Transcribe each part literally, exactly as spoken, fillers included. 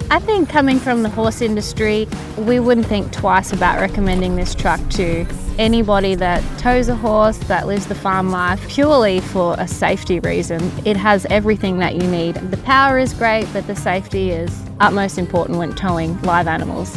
I think coming from the horse industry, we wouldn't think twice about recommending this truck to anybody that tows a horse, that lives the farm life, purely for a safety reason. It has everything that you need. The power is great, but the safety is utmost important when towing live animals.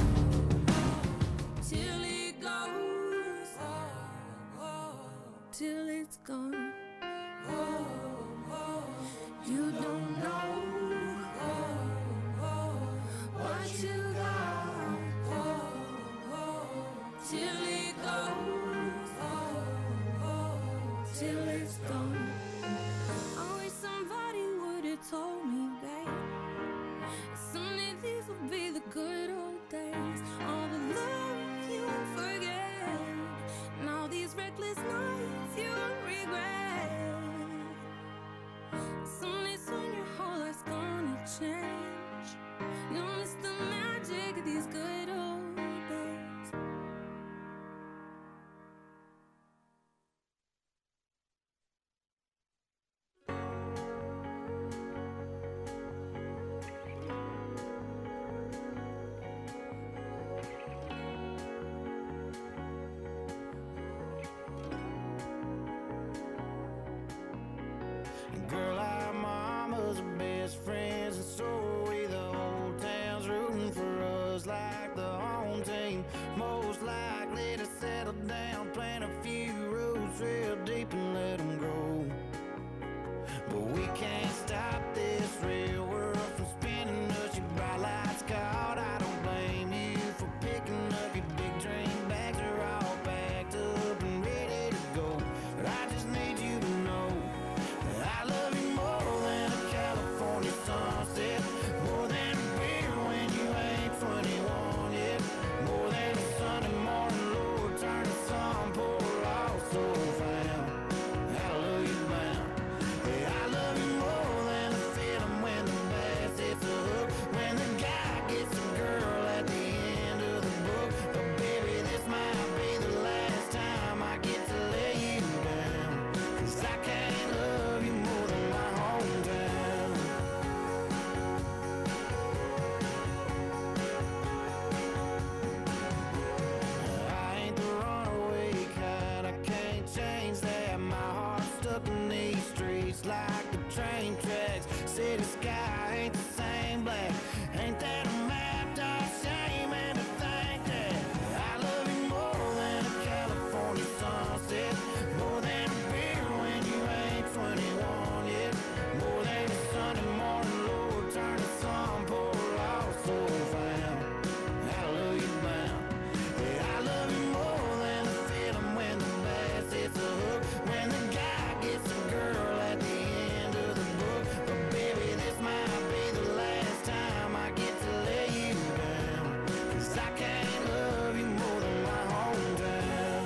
Girl, our mamas are best friends, and so are we. The whole town's rooting for us like the home team. Most likely to settle down, plant a few roots real deep and let them grow. But we can't stop this real world from spinning us. Your bright lights caught, I don't blame you for picking up your big dream bags. Are all packed up and ready to go. But I just need you to know I love you more than a California sunset, more than a beer when you ain't twenty-one yet, more than a Sunday morning, Lord, turn the sun, pour lost soul found. I love you bound. Yeah, I love you more than a feeling when the bass hits a hook, when the guy gets a girl at the end of the book. But baby, this might be the last time I get to lay you down, 'cause I can't love you more than my hometown. I ain't the runaway kind, I can't change that. My heart's stuck in these streets like the train tracks. City sky ain't the same black. Ain't that a map, dog? Shame and to think that I love you more than a California sunset, more than a beer when you ain't twenty-one yet, more than a Sunday morning, Lord, turn the sun, pour lost soul found. I love you bound. Yeah, I love you more than a feeling when the bass hits a hook, when the guy gets a girl at the end of the book. But baby, this might be the last time I get to lay you down, 'cause I can't love you more than my hometown.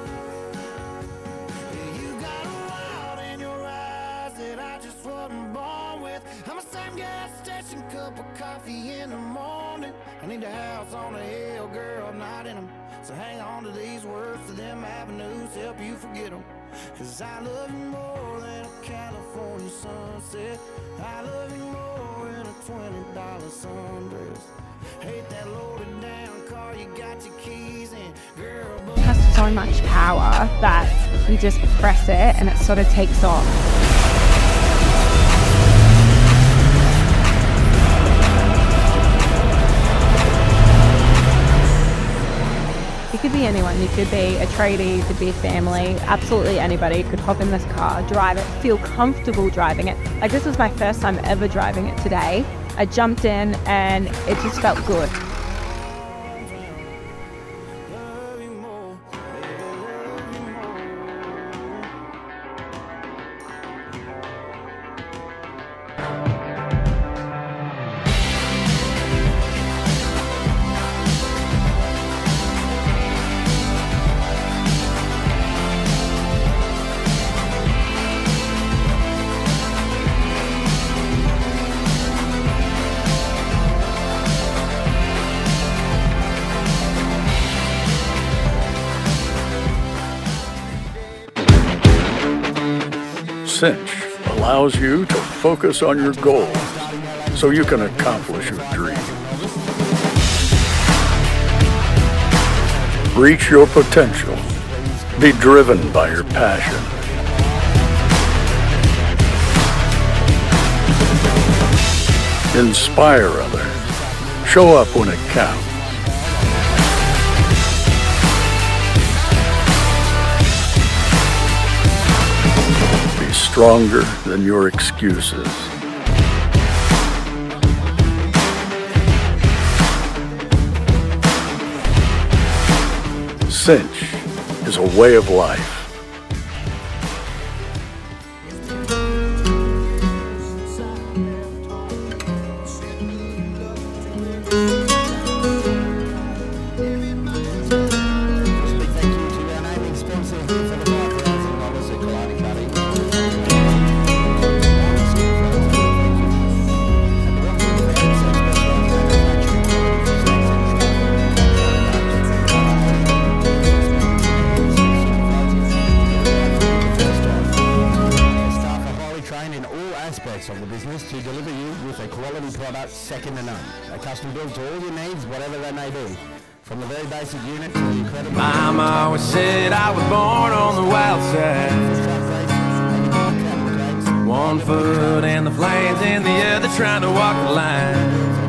Yeah, you got a wild in your eyes that I just wasn't born with. I'm a same gas station, cup of coffee in the morning. I need a house on a hill, girl, not in them. So hang on to these words, to them avenues, help you forget them. 'Cause I love you more than a California sunset. I love you more than a twenty dollar sundress. Hate that loaded down car you got your keys in, girl, but It has so much power that you just press it and it sort of takes off. You could be anyone. You could be a tradie, you could be a family, absolutely anybody could hop in this car, drive it, feel comfortable driving it. Like, this was my first time ever driving it today. I jumped in and it just felt good. love you more, baby, love you more. Cinch allows you to focus on your goals so you can accomplish your dreams. Reach your potential. Be driven by your passion. Inspire others. Show up when it counts. Be stronger than your excuses. Cinch is a way of life. Of the business to deliver you with a quality product second to none. A custom built to all your needs, whatever they may be. From the very basic unit to the incredible... Mama always said I was born on the wild side. One foot in the flames and the other trying to walk the line.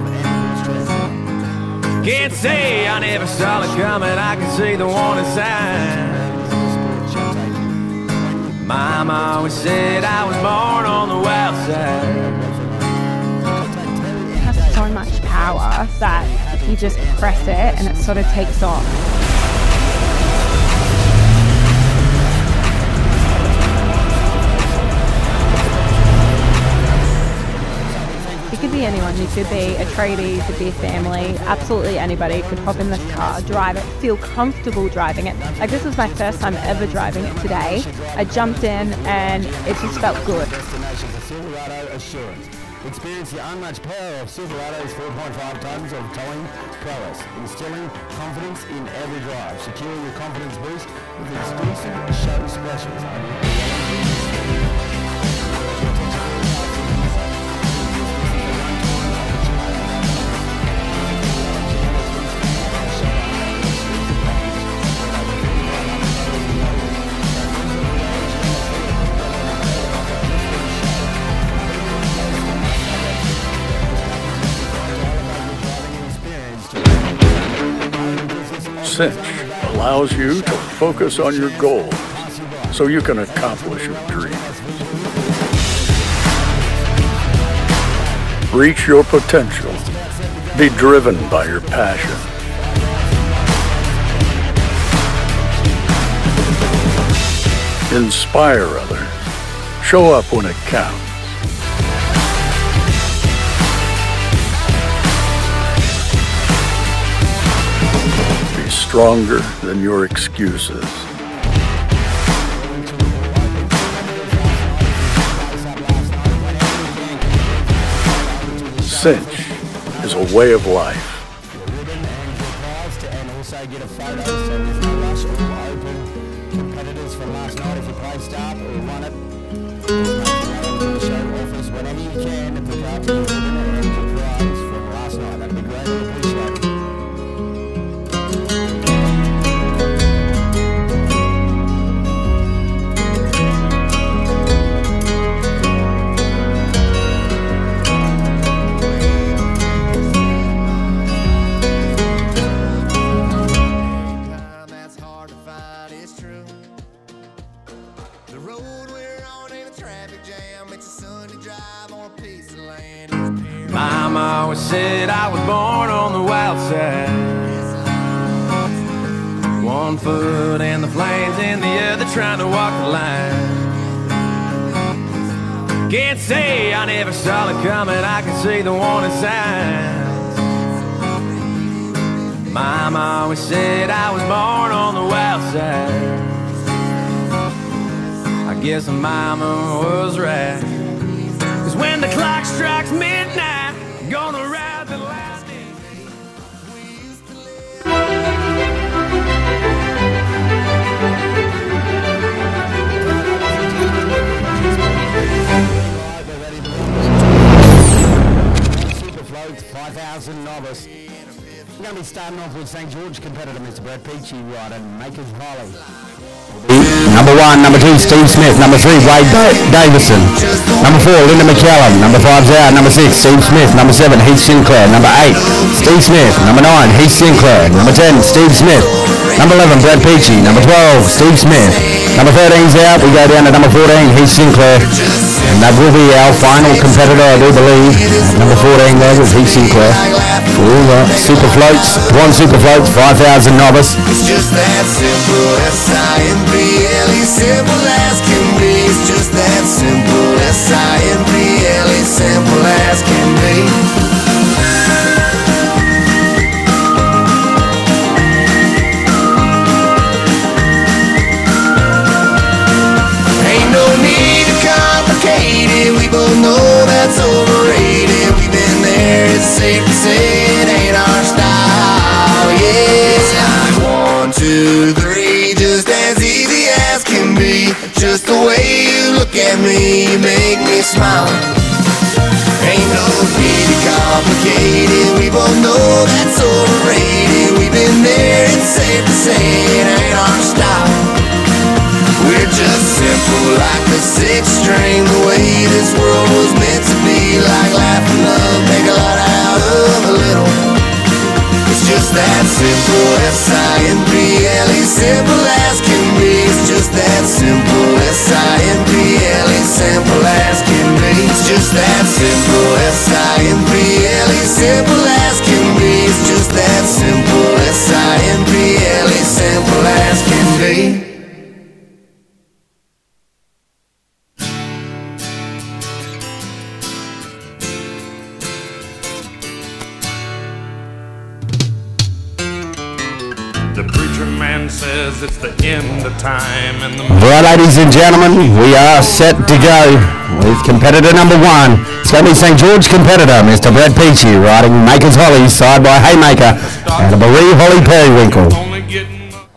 Can't say I never saw it coming, I can see the warning signs. Mama always said I was born on the wild side. It has so much power that you just press it and it sort of takes off. It could be anyone. You could be a tradie, you could be a family, absolutely anybody could hop in this car, drive it, feel comfortable driving it. Like, this was my first time ever driving it today. I jumped in and it just felt good. Destination for Silverado Assurance. Experience the unmatched power of Silverado's four point five tons of towing prowess, instilling confidence in every drive. Secure your confidence boost with exclusive show specials. Cinch allows you to focus on your goals so you can accomplish your dreams. Reach your potential. Be driven by your passion. Inspire others. Show up when it counts. Stronger than your excuses. Cinch is a way of life. And also get a photo, so there's no rush or open competitors from last night. If you play start or run it, just make your way into the show office whenever you can to pick up your ribbon and your prize from last night. That'd be great and appreciated. Mama always said I was born on the wild side. One foot in the flames and the other trying to walk the line. Can't say I never saw it coming, I can see the warning signs. Mama always said I was born on the wild side. I guess mama was right. Cause when the clock strikes midnight, gonna ride the lightning. Super Float five thousand Novice. going to be starting off with Saint George competitor, Mister Brad Peachy, riding Makers Holly. Number one, number two, Steve Smith. Number three, Wade da- Davison. Number four, Linda McCallum. Number five's out. Number six, Steve Smith. Number seven, Heath Sinclair. Number eight, Steve Smith. Number nine, Heath Sinclair. Number ten, Steve Smith. Number eleven, Brad Peachy. Number twelve, Steve Smith. Number thirteen's out. We go down to number fourteen, Heath Sinclair. And that will be our final competitor, I do believe. At number fourteen there was Heath Sinclair. All the super floats, one super floats, five thousand novice. It's just that simple, S I M P L E, simple as can be. It's just that simple, S I M P L E, simple as can be. Ain't no need to complicate it, we both know that's overrated. We've been there, it's safe to say it ain't our style, yeah. It's like one, two, three, just as easy as can be. Just the way you look at me, you make me smile. Ain't no need to complicate it, we both know that's overrated. We've been there, it's safe to say it ain't our style. We're just simple like the sixth string, the way this world was meant to be. Like life and love, make a lot out of a little. It's just that simple, S I M P L E, simple as can be. It's just that simple, S I M P L E, simple as can be. It's just that simple, S I M P L E, simple as can be. It's just that simple, S I M P L E, simple as can be. Says it's the end of time and the Right, ladies and gentlemen, we are set to go with competitor number one. It's going to be Saint George competitor, Mister Brad Peachy, riding Makers Holly, side by Haymaker, and a Bereave Holly Periwinkle. only getting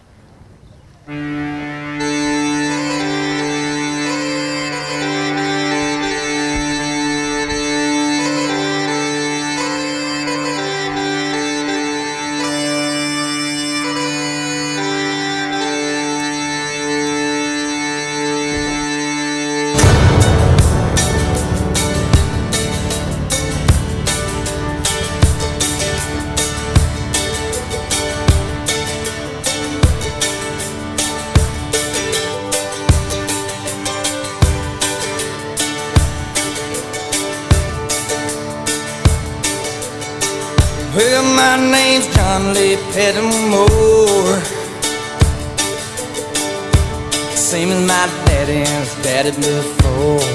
Well, my name's John Lee Pettimore, same as my daddy and his daddy before.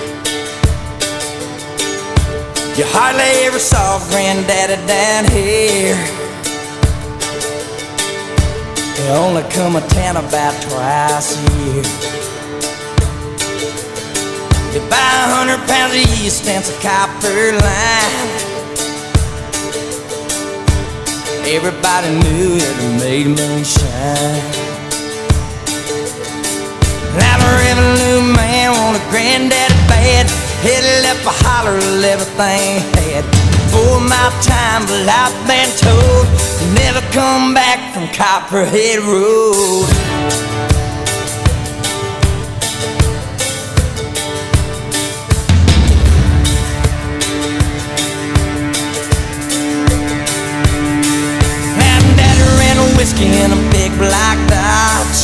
You hardly ever saw Granddaddy down here. They only come to town about twice a year. You buy a hundred pounds of yeast, fence a copper line. Everybody knew that it made moonshine. Now the revenue man wanted Granddaddy bad. He left a holler of everything he had. For my time, but I've been told you never come back from Copperhead Road. Whiskey in a big black Dodge.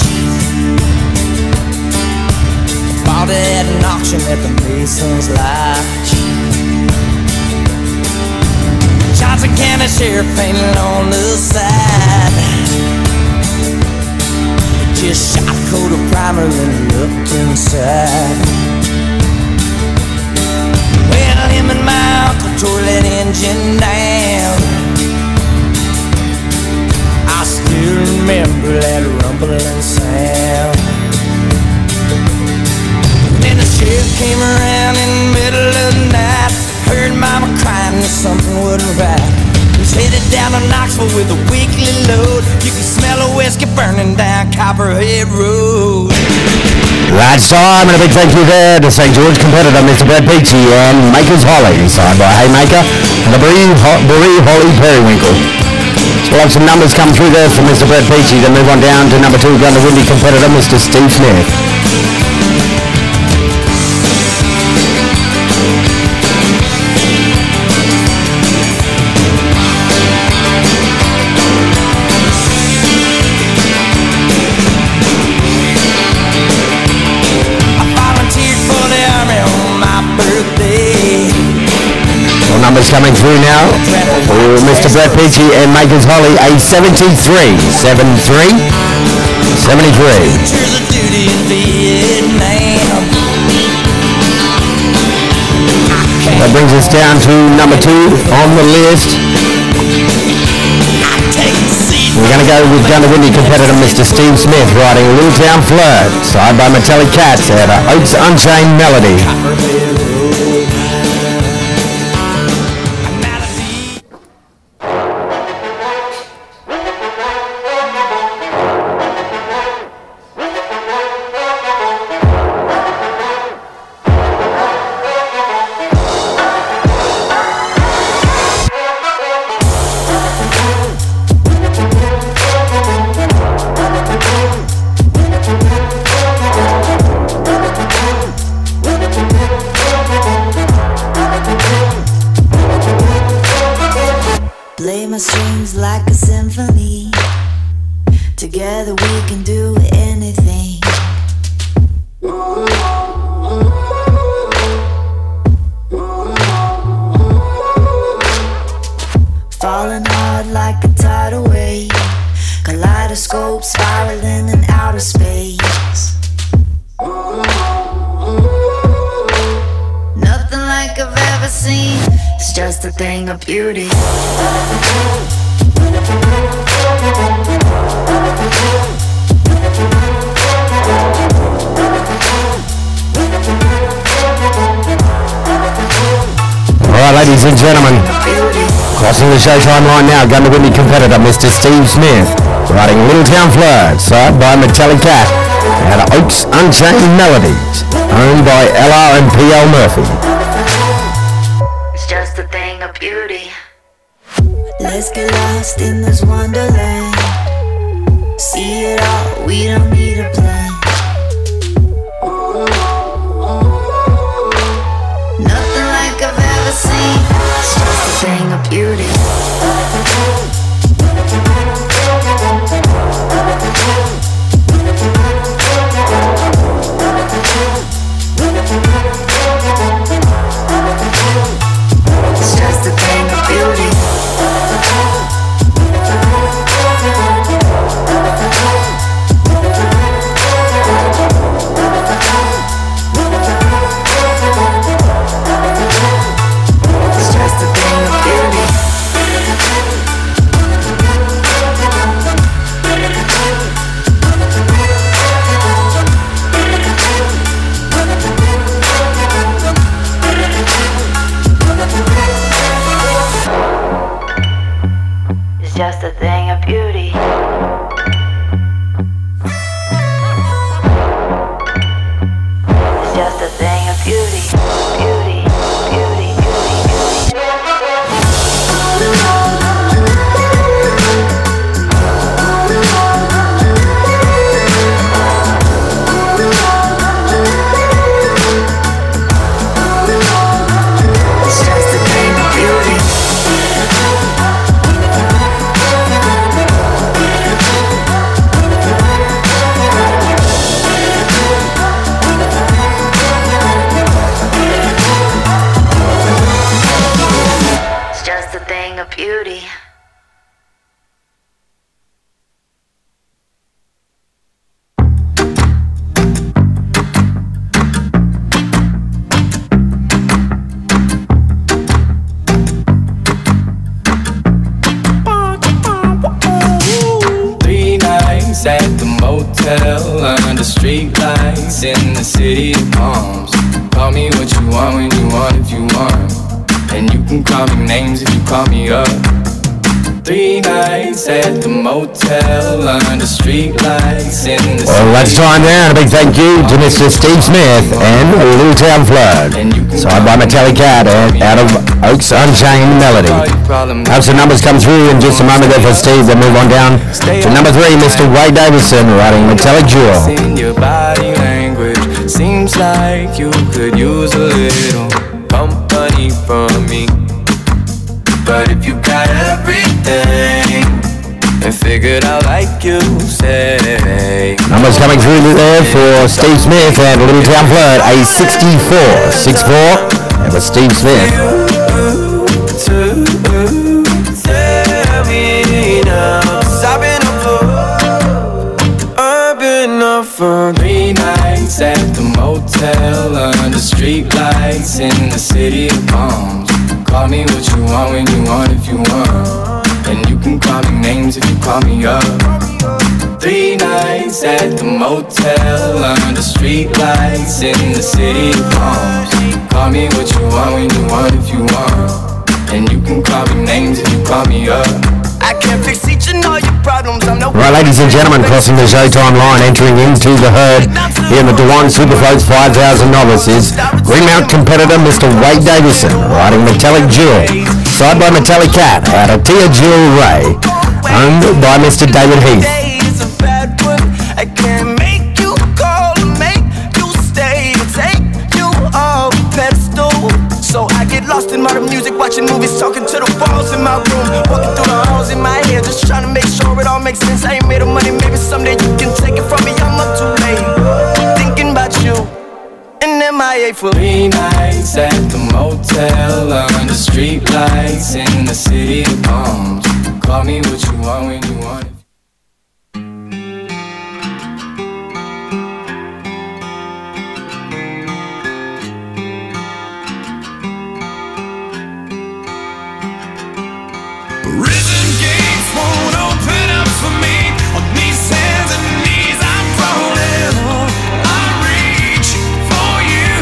Bought it at an auction at the Mason's Lodge. Johnson County Sheriff painted on the side. Just shot a coat of primer and looked inside. Well, him and my uncle tore that engine down. I still remember that rumbling sound. Then the sheriff came around in the middle of the night. Heard mama crying that something wasn't right. He was headed down to Knoxville with a weekly load. You could smell a whiskey burning down Copperhead Road. That's time, and a big thank you there to Saint George competitor, Mister Brad Peachy, and Makers Holly, side by Haymaker, and the Bereave Holly Periwinkle. We'll have some numbers come through there from Mister Brett Peachy to move on down to number two, gun the windy competitor, Mister Steve Smith. Numbers coming through now for Mister Brett Peachy and Makers Holly, a seventy-three, seventy-three, seventy-three. That brings us down to number two on the list. We're going to go with Gunner Windy competitor Mister Steve Smith riding Little Town Flirt, side by Metallic Cats at Oaks Unchained Melody. Play my strings like a symphony. Together we can do anything. Falling hard like a tidal wave, kaleidoscope spiraling in outer space. Nothing like I've ever seen. It's just a thing of beauty. Alright, ladies and gentlemen, crossing the showtime line now, Gun the Windy competitor Mister Steve Smith, riding Little Town Flirt, side by Metallic Cat, at Oaks Unchained Melodies, owned by L R and P L Murphy. It's just a thing of beauty. Let's get lost in this wonderland. See it all, we don't need a plan. Nothing like I've ever seen. It's just a thing of beauty. It's just a thing of beauty. It's just a thing of beauty. It's just a thing of beauty. It's just a thing of beauty. Beauty, beauty, beauty, It's just a thing of beauty. It's just a thing of beauty. Three nights at the motel under street lights in the city of palms. Call me what you want when you want if you want, and you can call me names if you call me up. Three nights at the motel under streetlights in the Well, that's time now, and a big thank you to Mister Steve Smith and Little Town Flood. Signed by Metallic Cat and out of Oaks Unchained Melody. Have some numbers come through in just a moment there for Steve. We'll move on down to number three, Mister Wade Davison, writing Metallic Jewel. In your body language, seems like you could use a little company from me. But if you got everything and figured out like you say. Numbers coming through there for Steve Smith and Little Town Flood, a sixty-four six four, and with Steve Smith. For three nights at the motel under streetlights in the city of palms. Call me what you want when you want if you want, and you can call me names if you call me up. Three nights at the motel under streetlights in the city of palms. Call me what you want when you want if you want, and you can call me names if you call me up. I can't fix each and all your problems. I'm no. Right, ladies and gentlemen, crossing the Showtime line, entering into the herd here in the Dewan Superfloats five thousand novices, Greenmount competitor Mister Wade Davison, riding Metallic Jewel, side by Metallic Cat, out of Tia Jewel Ray, owned by Mister David Heath. I can't make you call, make you stay, take you off pedestal. So I get lost in modern music, watching movies, talking to the walls in my room, walking through the halls in my head, just trying to make sure it all makes sense. I ain't made of money, maybe someday you can take it from me. I'm up too late, thinking about you, and M I A for three nights at the motel under streetlights in the city of palms. Call me what you want when you want it. Prison gates won't open up for me. On these hands and knees I'm falling. I reach for you.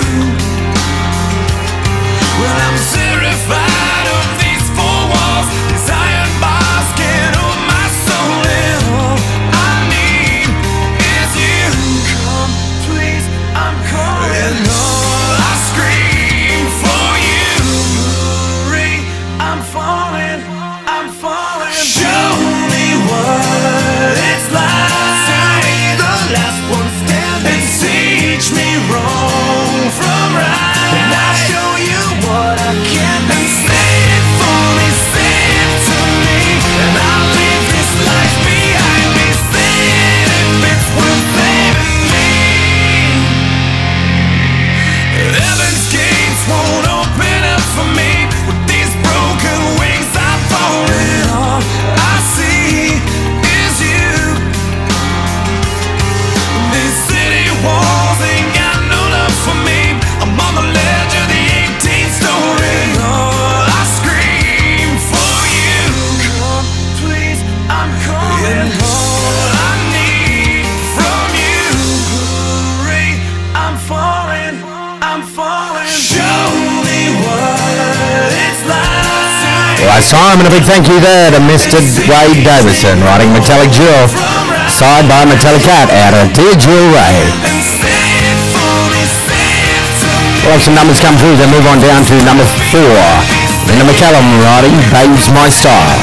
Well, I'm terrified of these four walls. These iron bars can't hold my soul in. All I need is you. Come, please, I'm calling. And all I scream for you. Hurry, I'm falling. I'm falling. Show me what it's like to be the last one standing, and teach me wrong from right. And I'll show you what I can be. And say it for me, say it to me, and I'll leave this life behind me. Say it if it's worth saving me. Heaven's gates won't open up for me with these broken wings. All I see is you. These city walls ain't got no love for me. I'm on the ledge of the eighteenth story. Oh, I scream for you. Come, please, I'm calling. All I need from you. Hurry, I'm falling. I'm falling. Show me what it's like. Well, it's time, and a big thank you there to Mister Wade Davison, riding Metallic Jewel, side by Metallic Cat, out of Tia Jewel Ray. We'll have some numbers come through, then move on down to number four, Linda McCallum, riding Babes My Style.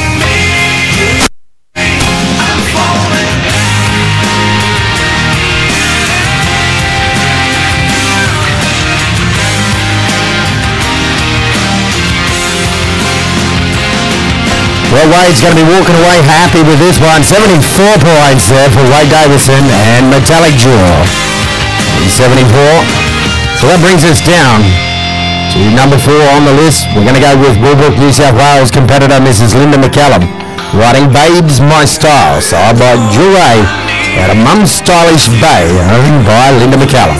Well, Wade's going to be walking away happy with this one. seventy-four points there for Wade Davison and Metallic Jewel. seventy-four. So that brings us down to number four on the list. We're going to go with Woolbrook, New South Wales competitor Missus Linda McCallum, riding Babes My Style, side by Jewel Ray, out of Mum's Stylish Bay, owned by Linda McCallum.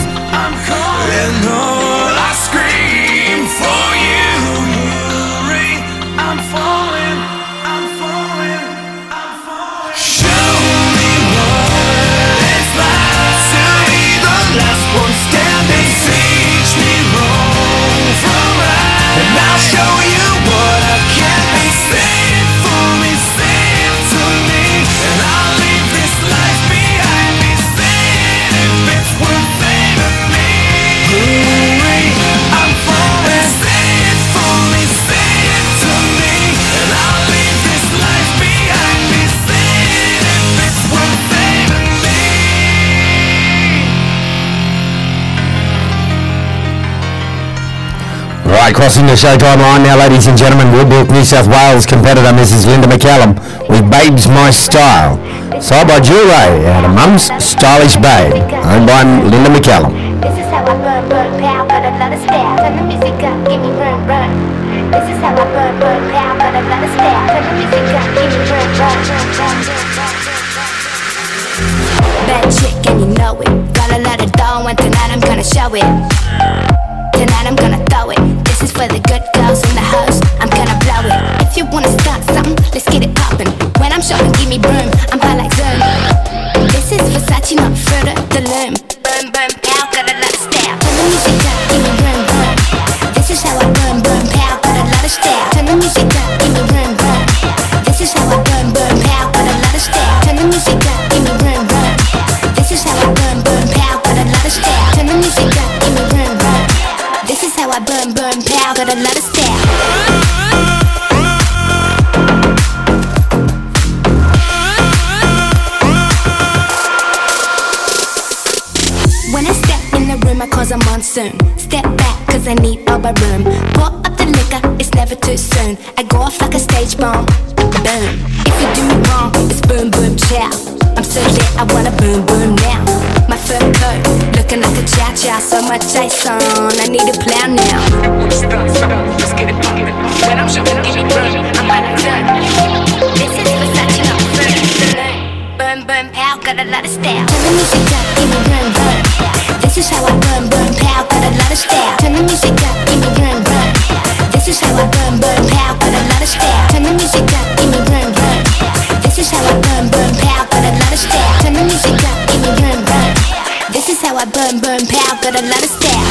Show you what I can be. Say it for me, say Alright, crossing the Showtime line now, ladies and gentlemen, Woodbrook, New South Wales competitor Missus Linda McCallum with Babes My Style. Side by Jewelry out of Mum's Stylish Babe, owned by Linda McCallum. This is how I burn, burn, pow, got a lot of style. Turn the music up, give me run, run. This is how I burn, burn, pow, got a lot of style. Turn the music up, give me run, run, run, run, run. Bad chick and you know it. Got a lot of dough and tonight I'm gonna show it. Tonight I'm gonna throw it. This is for the good girls in the house. I'm gonna blow it. If you wanna start something, let's get it poppin'. When I'm showing, give me broom. I'm high like Zoom. This is Versace, not Fruit of the Loom. Burn, burn, pow, got a lot of style. Turn the music up, give me room, room. This is how I burn, burn, pow, got a lot of style. Turn the music up, give me room, room. This is how I burn, burn, pow, got a lot of style. Turn the music up, give me room, room. This is how I burn, burn, pow, got a lot of style. Turn the music up, give me room, room. This is how I burn, burn, pow, got a lot of style. When I step in the room, I cause a monsoon. Step back, cause I need all my room. Pour up the liquor, it's never too soon. I go off like a stage bomb, boom. If you do me wrong, it's boom, boom, chow. I'm so lit, I wanna boom, boom now. My fur coat, looking like a chow-chow. So much ice on, I need a plow now. Let's get it poppin'. When I'm showing, give me burn, I'm out of turn. This is Versace, not Fruit. Burn, burn, pow, got a lot of style. Turn the music up, give me run, run. This is how I burn, burn, pow, got a lot of style. Turn the music up, give me run, run. This is how I burn, burn, pow, got a lot of style. Turn the music up, give me run, run. This is how I burn, burn, pow, got a lot of style. Turn the music up, give me run, run. This is how I burn, burn, pow, got a lot of style.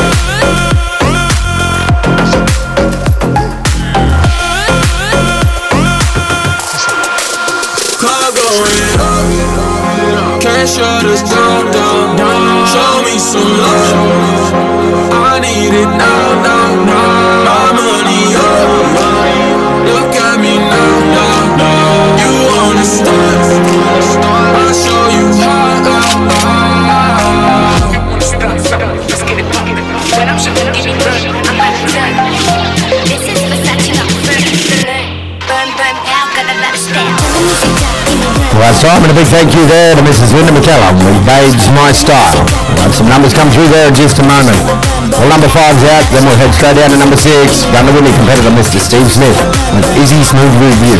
Club going up, can't shut us down, down, down. Show me some love, I need it now, now, now. My money up, look at me now, now, now. You wanna start, I'll show you how, how, how. Wanna start, let's get it poppin'. When I'm showing, give me run, I'm out of turn. This is Versace, not Fruit. Burn, burn, pow, got a lot of style. Turn the music up, give me run. Well, that's time, and a big thank you there to Missus Linda McCallum with Babes My Style. We'll have some numbers come through there in just a moment. Well, number five's out, then we'll head straight down to number six. Gun the winning competitor, Mister Steve Smith, with Izzy Smooth Review.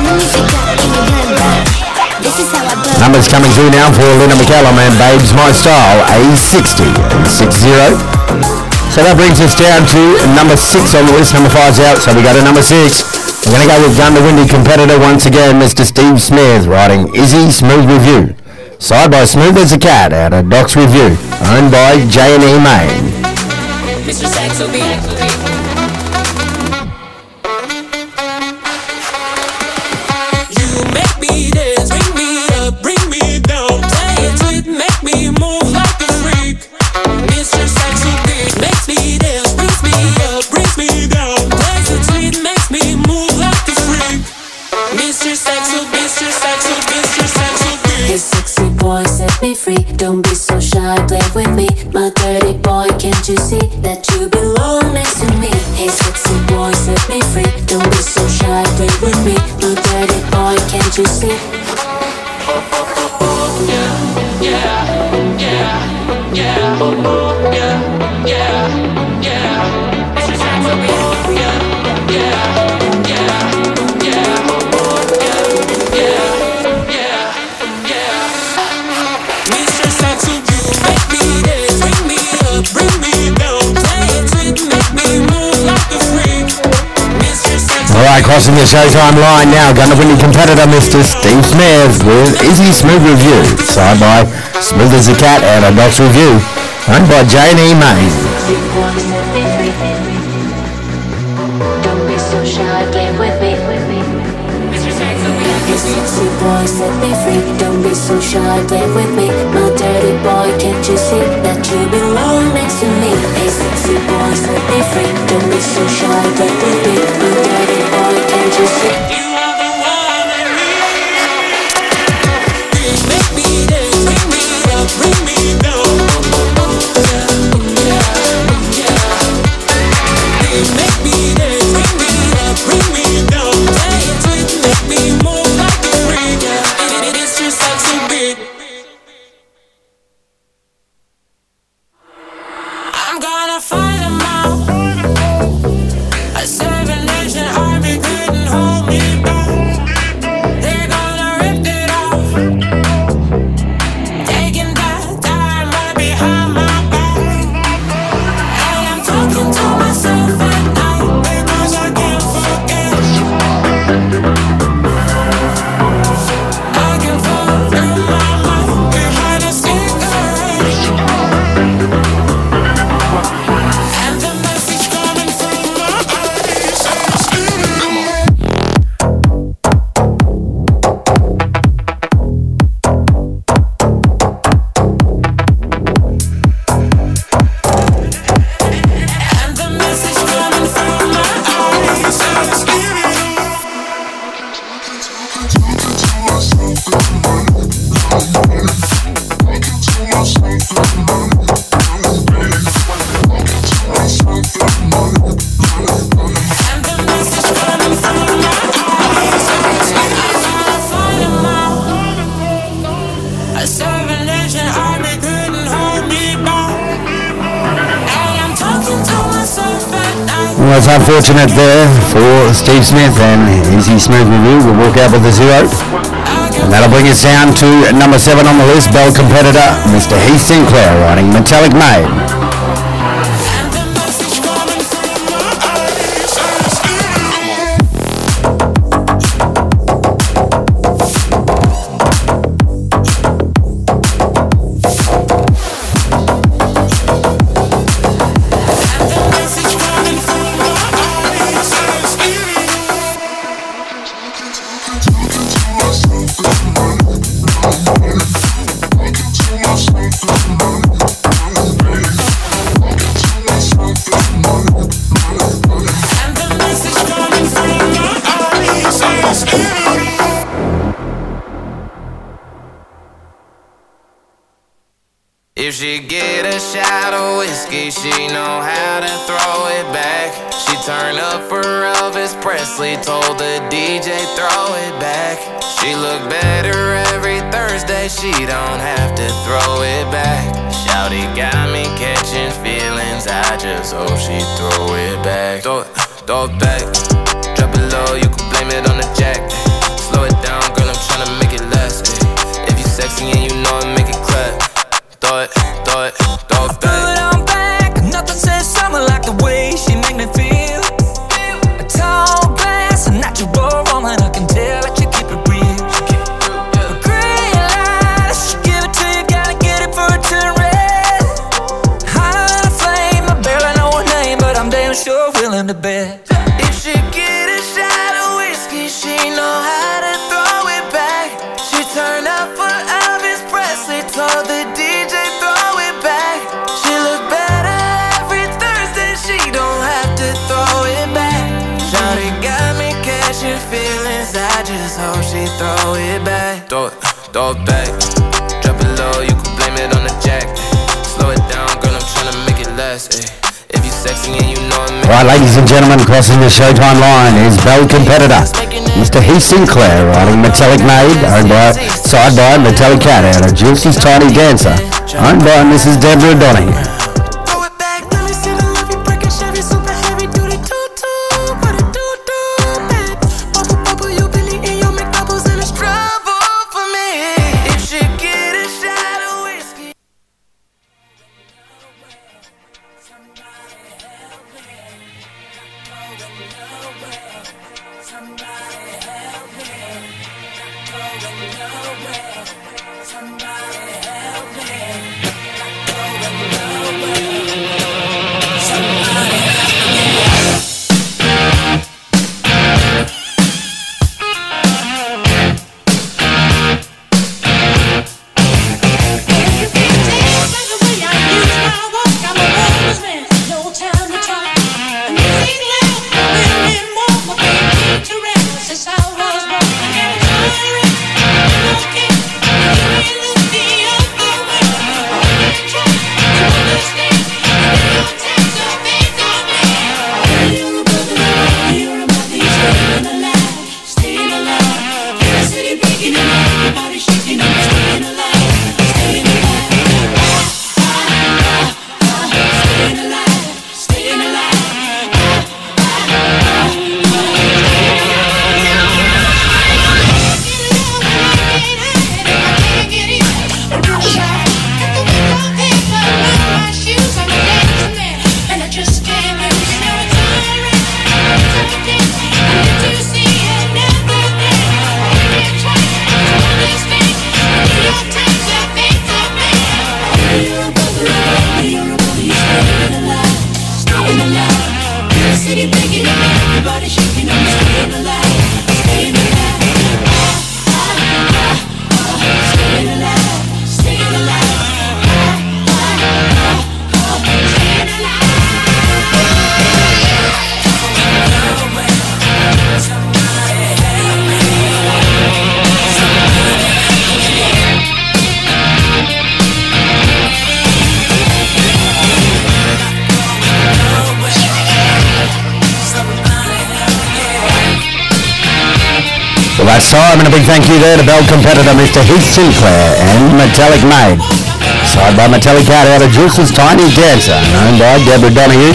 Numbers coming through now for Linda McCallum and Babes My Style, A sixty and six zero. So that brings us down to number six on the list. Number five's out, so we go to number six. We're going to go with Gun the Windy competitor once again, Mister Steve Smith, riding Izzy Smooth Review. Side by Smooth as a Cat out of Doc's Review, owned by J and E Main. Mister Saxo Beat. You make me dance, bring me up, bring me down. Play it sweet, make me move like a freak. Mister Saxo Beat makes me dance, brings me up, brings me down. Plays it sweet, makes me move like a freak. Mister Saxo, Mister Saxo, Mister Saxo Beat. Hey sexy boy, set me free. Don't be so shy, play with me. My dirty boy, can't you see that you belong next to me? Hey sexy boy, set me free. Don't be so shy, play with me. My dirty boy, can't you see? Yeah, yeah, yeah, yeah, yeah, yeah, yeah. Mister Saxo Beat. Yeah, yeah, yeah, yeah. Alright, crossing the Showtime line now, Gun the Windy competitor Mister Steve Smith with Izzy Smooth Review. Side by Smooth as a Cat out of Doc's Review, owned by J and E Main. Don't be so shy, play with me. Hey sexy boy, set me free. Don't be so shy, play with me. My dirty boy, can't you see that you belong next to me? Hey sexy boy, set me free. Don't be so shy, play with me. My dirty boy, can't you see? You are the one I need. Make me dance, bring me up, bring me down. Yeah, yeah, yeah. unfortunate there for Steve Smith, and Easy Smooth Review will walk out with a zero. And that'll bring us down to number seven on the list, Bell competitor, Mister Heath Sinclair, riding Metallic Maid. If she get a shot of whiskey, she know how to throw it back. She turn up for Elvis Presley, told the D J throw it back. She look better every Thursday, she don't have to throw it back. Shouty got me catching feelings, I just hope she throw it back. Throw it, throw it back, drop it low, you can blame it on the jack. Slow it down, girl, I'm tryna make it last. If you sexy and you know it, make it clap. Throw it, throw it, throw it back. Throw it on back. Nothing says summer like the way she make me feel. A tall glass, a natural woman. I can tell that you keep it real. A green light, she give it to you, gotta get it for it to red. High flame, I barely know her name, but I'm damn sure willing to bet. If she get a shot of whiskey, she know how to throw it back. She turn up for Elvis Presley, told the D J throw it back. She look better every Thursday, she don't have to throw it back. Shawty got me catching feelings, I just hope she throw it back. Throw it, throw it back, drop it low, you can blame it on the jack. Slow it down, girl, I'm tryna make it last, ay. If you sexy and you know it. All right, ladies and gentlemen, crossing the Showtime line is Bell competitor, Mister Heath Sinclair, riding Metallic Maid, owned by, side by Metallic Cat out of Juicy's Tiny Dancer, owned by Missus Deborah Donahue. Throw it back, let me see the love you break it, Chevy super heavy duty toot-toot, what it do-do, babe. Bubble, bubble, you Billy and you make bubbles and it's trouble for me. If she get a shot of whiskey. Well, that's time, and a big thank you there to Bell competitor Mister Heath Sinclair and Metallic Maid. Side by Metallic Cat out of Juice's Tiny Dancer, known by Deborah Donahue.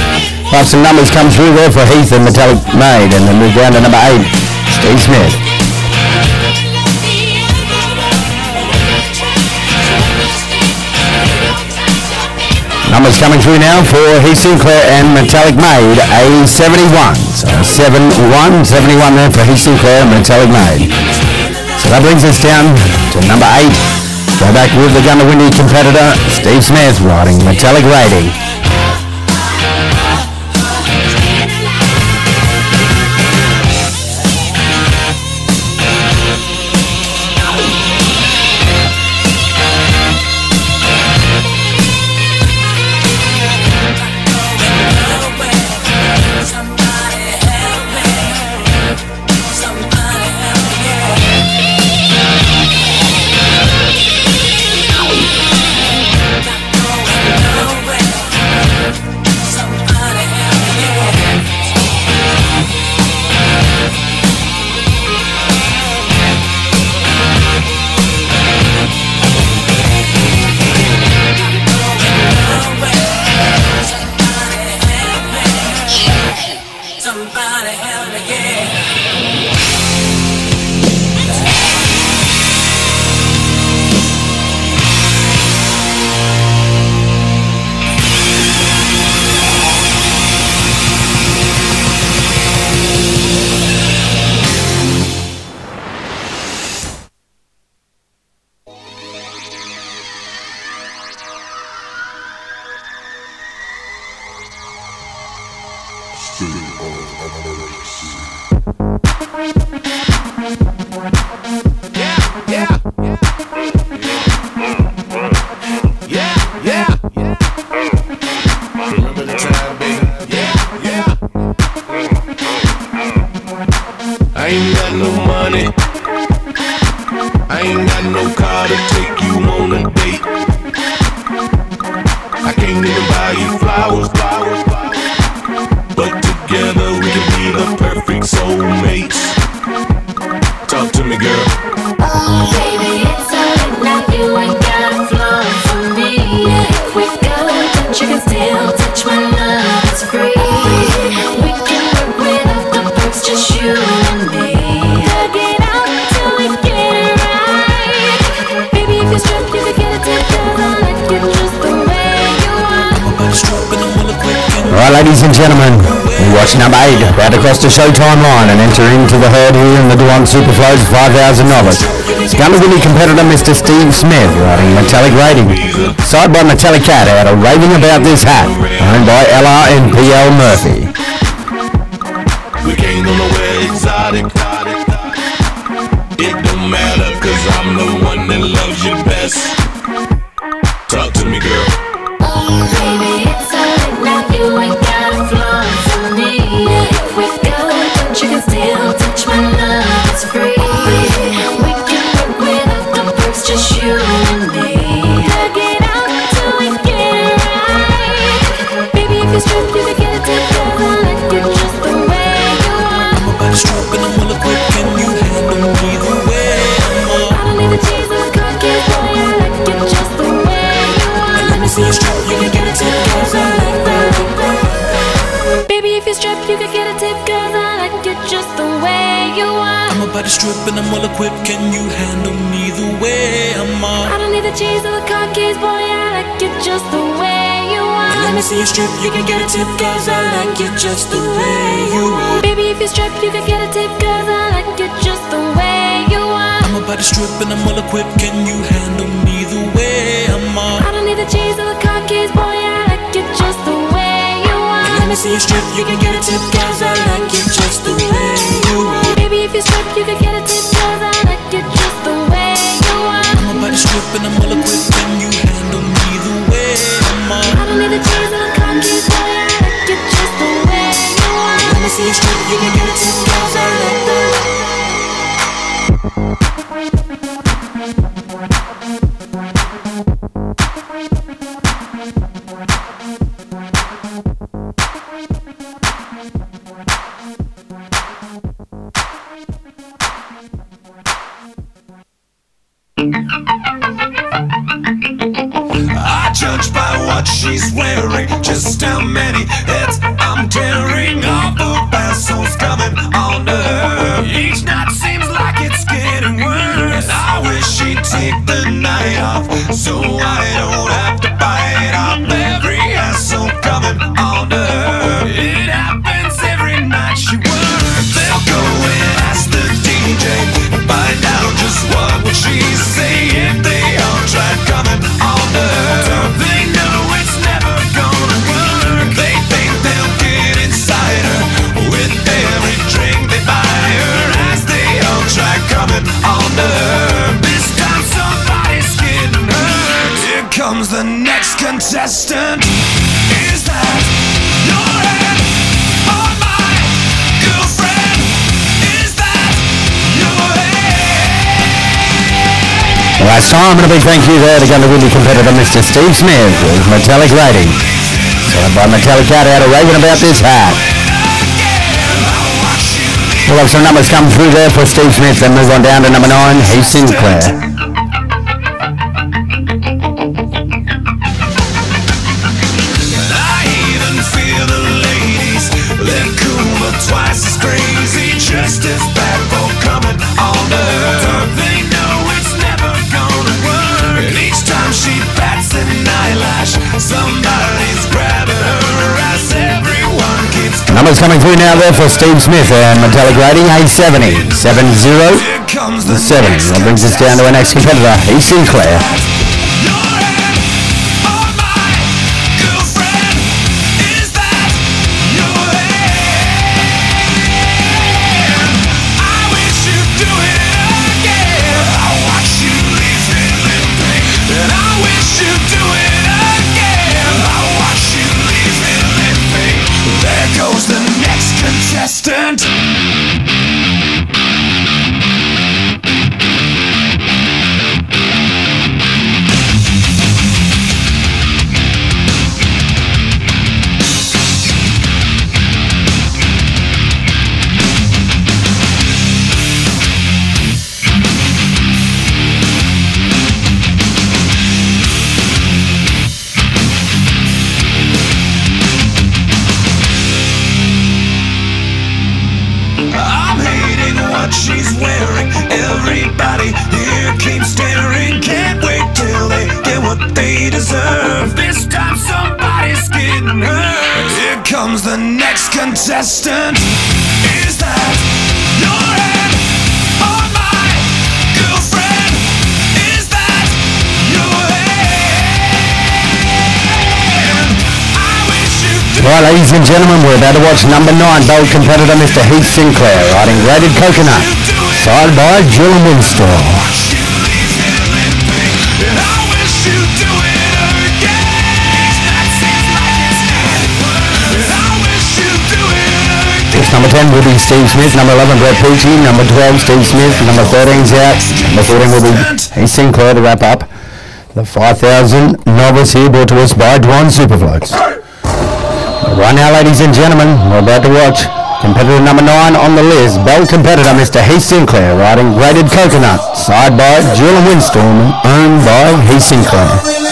Well, some numbers come through there for Heath and Metallic Maid, and then move down to number eight, Steve Smith. Numbers coming through now for Heath Sinclair and Metallic Maid, A seventy-one. So seven one, seventy-one there for Heath Sinclair and Metallic Maid. So that brings us down to number eight. Go back with the Gunner Windy competitor, Steve Smith, riding Metallic Rating. Ladies and gentlemen, we watch number eight right across the Showtime line and enter into the herd here in the Dewan Superflows five thousand Novice. Gunner Windy competitor Mister Steve Smith riding Metallic Rating. Side by Metallic Cat out of Raving About This Hat, owned by L R and P L Murphy. We can't go nowhere exotic. It don't matter cause I'm the one that loves you best. Talk to me, girl. Oh baby, it's alright now, you ain't gotta flaunt for me. If we go, don't you can still touch my love, it's free. We can work without the perks, just you and me. Tug it out till we get it right. Baby, if you're stripped, you can get a tip, cause I like you just the way you are. I'm about to stroke and I'm well equipped, can you handle me the way I'm on? I don't need the cheese or the cookies, boy, I like you just the way you are. Let me see you strip, you can get a tip, cause I like that. Baby, if you're stripped, you can get a tip, cause I like you just the way you are. I'm about to strip and I'm well equipped, can you handle me the way I'm on? I don't need the cheese or the car keys, boy, I like you just the way you are. Let me see you strip, you can get a tip, cause I like you just the way you are. Baby, if you're stripped, you can get a tip, cause I like you just the way you are. I'm about to strip and I'm well equipped, can you handle me the way I'm on? I don't need the cheese or the car keys, boy, I like you just the way you are. Let me see you strip, you can get a tip, cause I like you just the way you are. Baby, if you're stripped, you can get a tip, cause I like you just the way you are. I'm about to strip and I'm well equipped, can you handle me the way I'm on? I don't need the cheese or the car keys, boy, I like you just the way you are. Let me see you strip, you can get a tip, cause I like that. I judge by what she's wearing, just how many heads I'm contestant. Is that your hand on my girlfriend? Is that your hand? Well, that's time, and a big thank you there to Killarney competitor Mister Steve Smith with Metallic Rating. Signed by Metallic Cat out of raving about this hat. We'll have some numbers come through there for Steve Smith, then move on down to number nine, Heath Sinclair. Twice as crazy, just as bad for coming on to her. They know it's never gonna work, and each time she bats an eyelash, somebody's grabbing her as everyone keeps coming. Numbers coming through now there for Steve Smith and Metallic Rating eight seventy, seven zero, seventy. That brings us down to our next competitor, Heath Sinclair. Contestant. She's wearing, everybody here keeps staring. Can't wait till they get what they deserve. This time somebody's getting hurt. Here comes the next contestant. Is that your hand on my girlfriend? Is that your hand? I wish you did. Right, ladies and gentlemen, we're about to watch number nine, bold competitor Mister Heath Sinclair, riding Grated Coconut, side by Jill and Winston. This number ten will be Steve Smith, number eleven Brett Pucci, number twelve Steve Smith, number thirteen's out, number fourteen will be Heath Sinclair to wrap up the five thousand Novice here, brought to us by Dwan Superfloats. Right now, ladies and gentlemen, we're about to watch competitor number nine on the list, bold competitor Mister Heath Sinclair, riding Grated Coconut, side by Jill and Windstorm, owned by Heath Sinclair.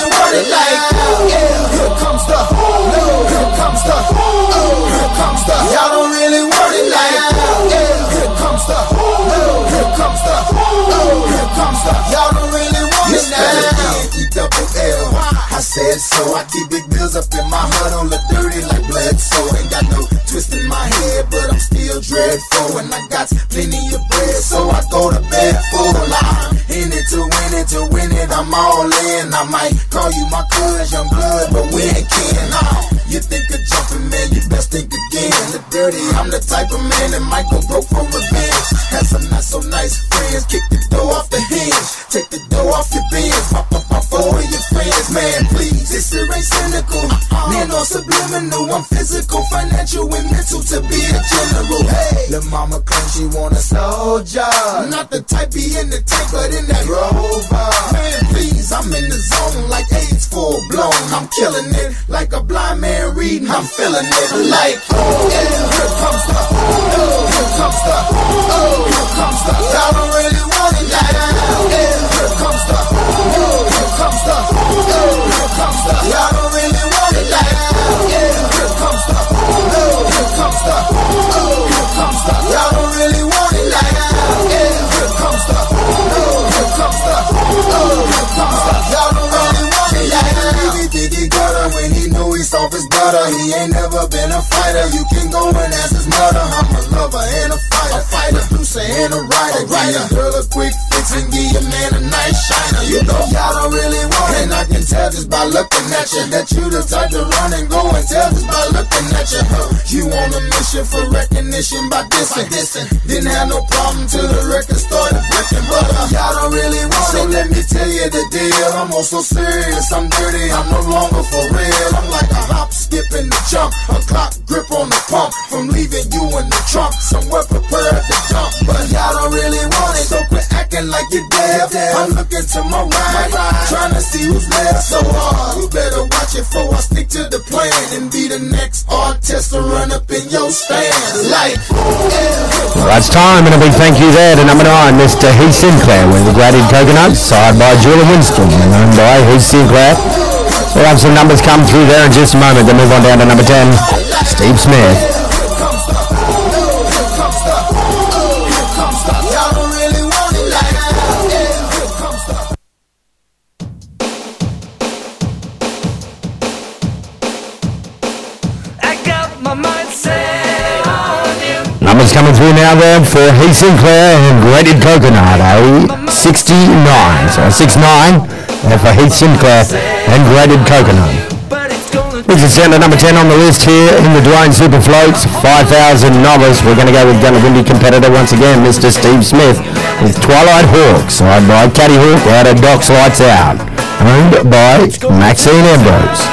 I said so, I keep big bills up in my heart on the dirty like blood, so ain't got no twist in my head, but I'm still dreadful, and I got plenty of bread, so I go to bed full. I'm in it to win it, to win it, I'm all in. I might call you my cuz, young blood, but we ain't kin. Oh, you think of jumping, man, you best think again. The dirty, I'm the type of man that might go broke for revenge. Had some not so nice friends, kick the door off the hinge, take the door off your bins, pop up my four of your friends, man, please. This shit ain't cynical, man, no subliminal. I'm physical, financial, and mental to be a general. Hey, the mama claims she want a soldier, not the type be in the tank, but in that rover. Man, please, I'm in the zone like AIDS full blown. I'm killing it like a blind man reading. I'm feeling it like, oh, yeah, here comes the, oh, here comes the, oh, here comes the. Y'all don't really want it like, oh, yeah, here comes the, oh, here comes the, oh, here comes the. Y'all don't really want it like, oh, yeah, here comes the, oh, here comes the, oh, here comes the. Y'all don't really want it like, oh, yeah, here comes the, oh, here comes the, oh, here comes the. Y'all don't really want it like, oh, he think he got her when he knew he soft as butter. He ain't never been a fighter. You can go and ask his mother. I'm a lover and a fighter, a fighter, producer and a writer. Give a girl a quick fix and give your man a nice shiner. You know y'all don't really want it, and I can tell just by looking at at you. That you the type to run and go and tell just by looking at you. You on a mission for recognition by dissing. Didn't have no problem till the record started breaking. But uh, y'all don't really want it. So let me tell you the deal. I'm on so serious, I'm dirty, I'm no longer for real. I'm like a hop, skip, and a jump, a clock grip on the pump. From leaving you in the trunk, somewhere prepared to jump. But y'all don't really want it, so quit acting like you're deaf. I'm looking to my right, trying to see who's left. So uh, you better watch it before I stick to the plan and be the next artist to run up in your stand. Like, yeah. Well, that's time, and a big thank you there to number nine, Mister Heath Sinclair, with the Grated Coconut, signed by Julie Winston, and owned by Heath Sinclair. We'll have some numbers come through there in just a moment, then move on down to number ten, Steve Smith. Numbers coming through now there for Heath Sinclair and Grated Coconut, a sixty-nine, so a six nine there for Heath Sinclair and Grated Coconut. Brings us down to number ten on the list here in the Dwayne Super Floats, five thousand Novice. We're going to go with Gunnerbindi competitor once again, Mister Steve Smith, with Twilight Hawk, signed by Caddy Hawk out of Doc's Lights Out, owned by Maxine Ambrose.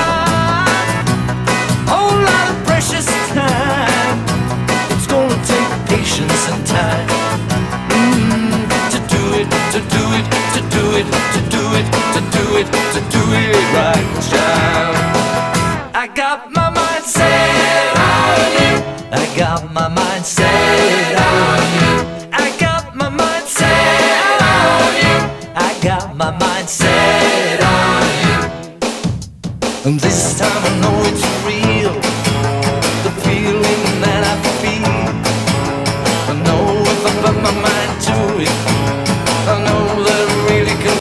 And this time I know it's real, the feeling that I feel. I know if I put my mind to it, I know that I really can.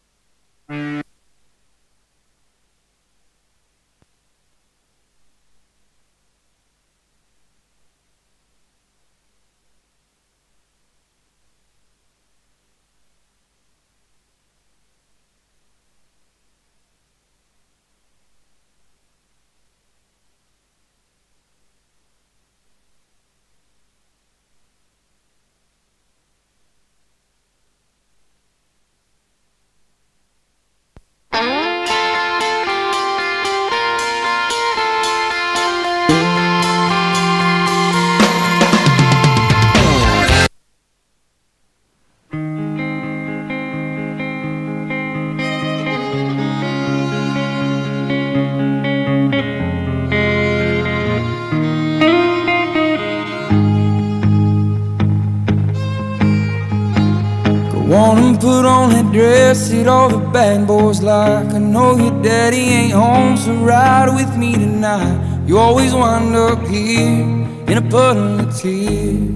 Wanna put on that dress that all the bad boys like. I know your daddy ain't home, so ride with me tonight. You always wind up here in a puddle of tears.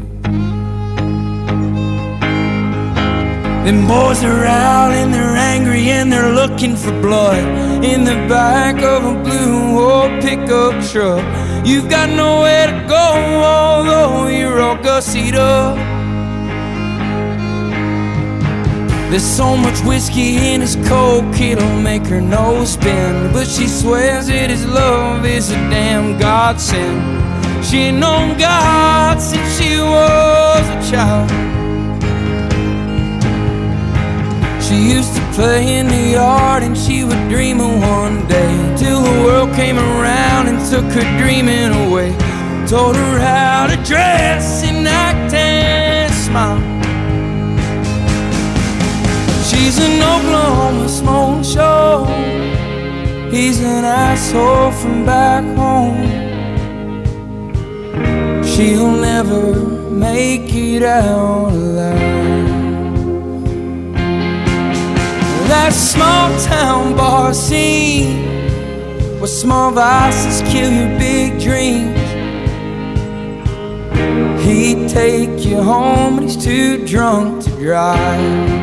Them boys are out and they're angry and they're looking for blood in the back of a blue old pickup truck. You've got nowhere to go, although you're all gussied up. There's so much whiskey in his coke, it'll make her nose spin. But she swears that his love is a damn godsend. She ain't known God since she was a child. She used to play in the yard and she would dream of one day, till the world came around and took her dreaming away. Told her how to dress and act and smile. She's an Oklahoma smoke show, he's an asshole from back home. She'll never make it out alive. That small town bar scene, where small vices kill your big dreams. He'd take you home but he's too drunk to drive.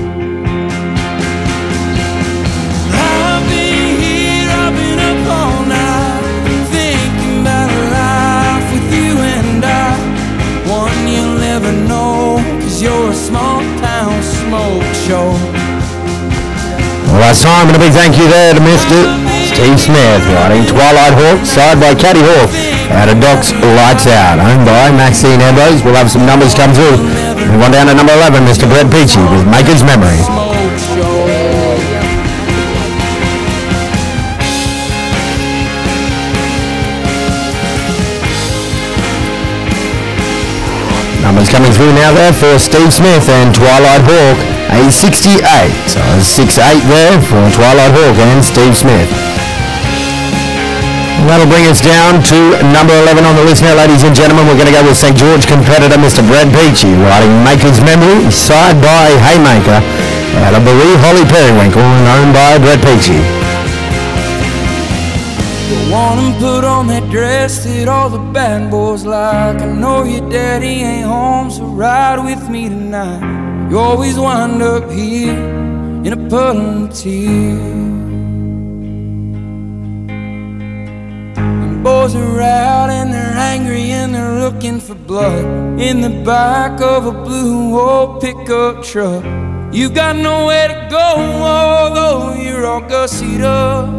All night, thinking about a life with you and I, one you'll never know, cause you're a small town smoke show. Well, that's time, and a big thank you there to Mister Steve Smith riding Twilight Hawk, side by Caddy Hawk. Out of Doc's Lights Out, owned by Maxine Ambrose. We'll have some numbers come through. Move on down to number eleven, Mister Brett Peachy with Maker's Memory. Numbers coming through now there for Steve Smith and Twilight Hawk, a sixty-eight. So a six eight there for Twilight Hawk and Steve Smith. And that'll bring us down to number eleven on the list now, ladies and gentlemen. We're going to go with Saint George competitor Mister Brad Peachy riding Maker's Memory, side by Haymaker, out of Marie Holly Periwinkle and owned by Brad Peachy. Go on and put on that dress that all the bad boys like. I know your daddy ain't home, so ride with me tonight. You always wind up here in a puddle of tears. And boys are out and they're angry and they're looking for blood in the back of a blue old pickup truck. You got nowhere to go, although you're all gussied up.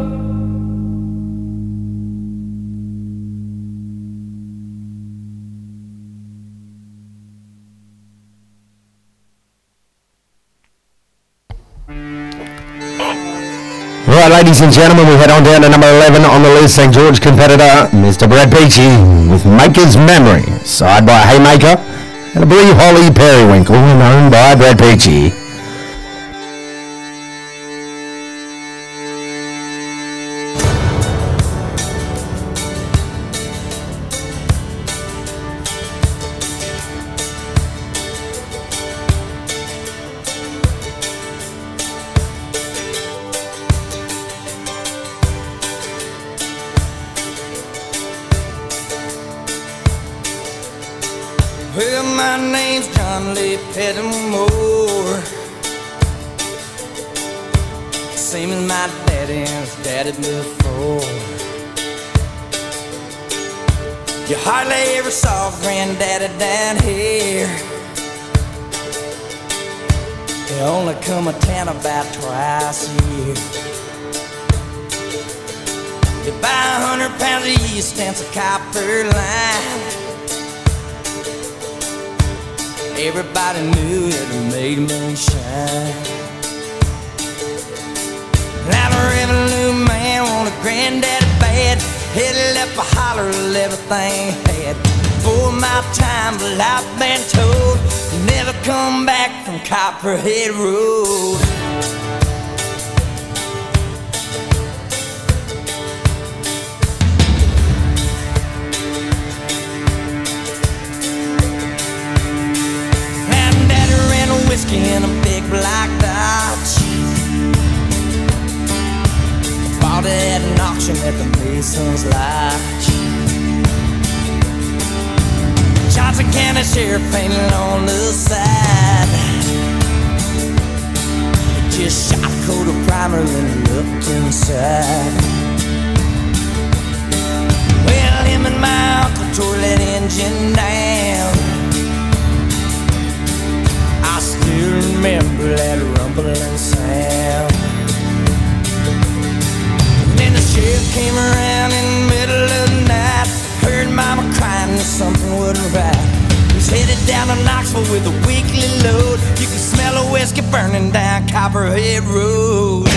Right, ladies and gentlemen, we head on down to number eleven on the list, Saint George competitor, Mister Brad Peachy, with Maker's Memory, side by Haymaker, and a Marie Holly Periwinkle, and owned by Brad Peachy. Well, my name's John Lee Pettimore, same as my daddy and his daddy before. You hardly ever saw Granddaddy down here. They only come to town about twice a year. You buy a hundred pounds of yeast and a copper line. Everybody knew that it made moonshine. Now the revenue man wanted Granddaddy bad. He left a holler of everything he had. For my time, but I've been told you never come back from Copperhead Road. Whiskey in a big black Dodge. Bought it at an auction at the Mason's Lodge. Johnson County Sheriff painted on the side. He just shot a coat of primer and looked inside. Well, him and my uncle tore that engine down. I still remember that rumbling sound. And then the sheriff came around in the middle of the night. Heard Mama crying that something wasn't right. He was headed down to Knoxville with a weekly load. You could smell a whiskey burning down Copperhead Road.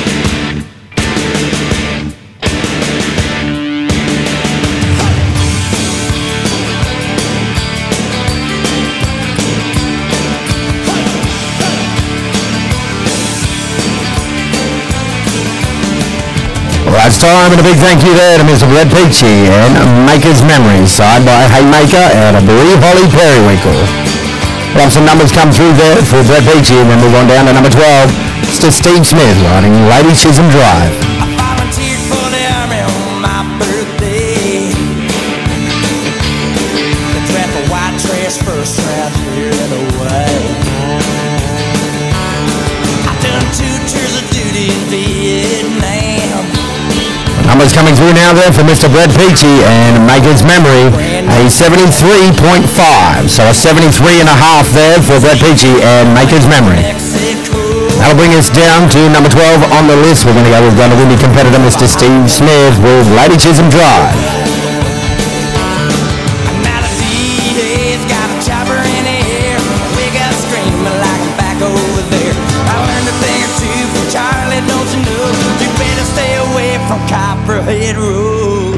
Last time, and a big thank you there to Mister Brad Peachy and Maker's Memory, side by Haymaker and a Marie Holly Periwinkle. We'll have some numbers come through there for Brad Peachy, and then move on down to number twelve, Mister Steve Smith riding Lady Chisholm Drive. I volunteered for the army on my birthday. They draft a white trash first round here and away. I've done two tours of duty in Vietnam. Numbers coming through now there for Mister Brad Peachy and Maker's Memory, a seventy-three point five. So a seventy-three and a half there for Brad Peachy and Maker's Memory. Mexico. That'll bring us down to number twelve on the list. We're going to go with Gunner Windy competitor Mister Steve Smith with Lady Chisholm Drive. Copperhead Road.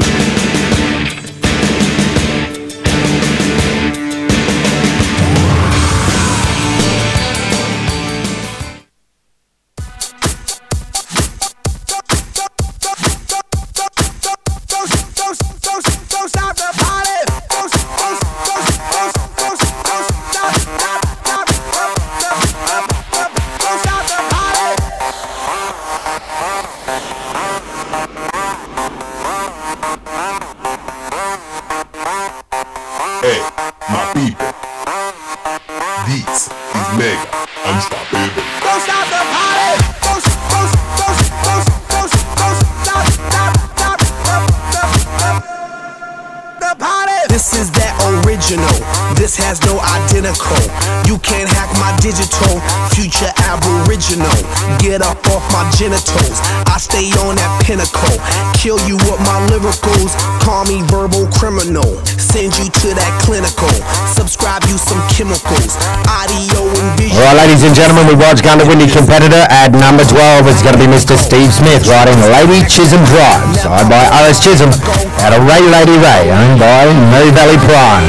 Hey, my people, this is Mega Unstoppable. Don't stop the party! Don't, don't, don't, don't, don't, don't stop, stop, stop, stop the party! This is that original. This has no identical. You can't hack my digital. Future aboriginal. Get up off my genitals. I stay on that pinnacle. Kill you with my lyricals. Call me verbal criminal. Send you to that clinical. Subscribe you some chemicals. Audio and visual. All right, ladies and gentlemen, we watch Gunner Windy competitor at number twelve. It's going to be Mister Steve Smith riding Lady Chisholm Drive, side by R S Chisholm at a Ray Lady Ray, owned by Murray Valley Prime.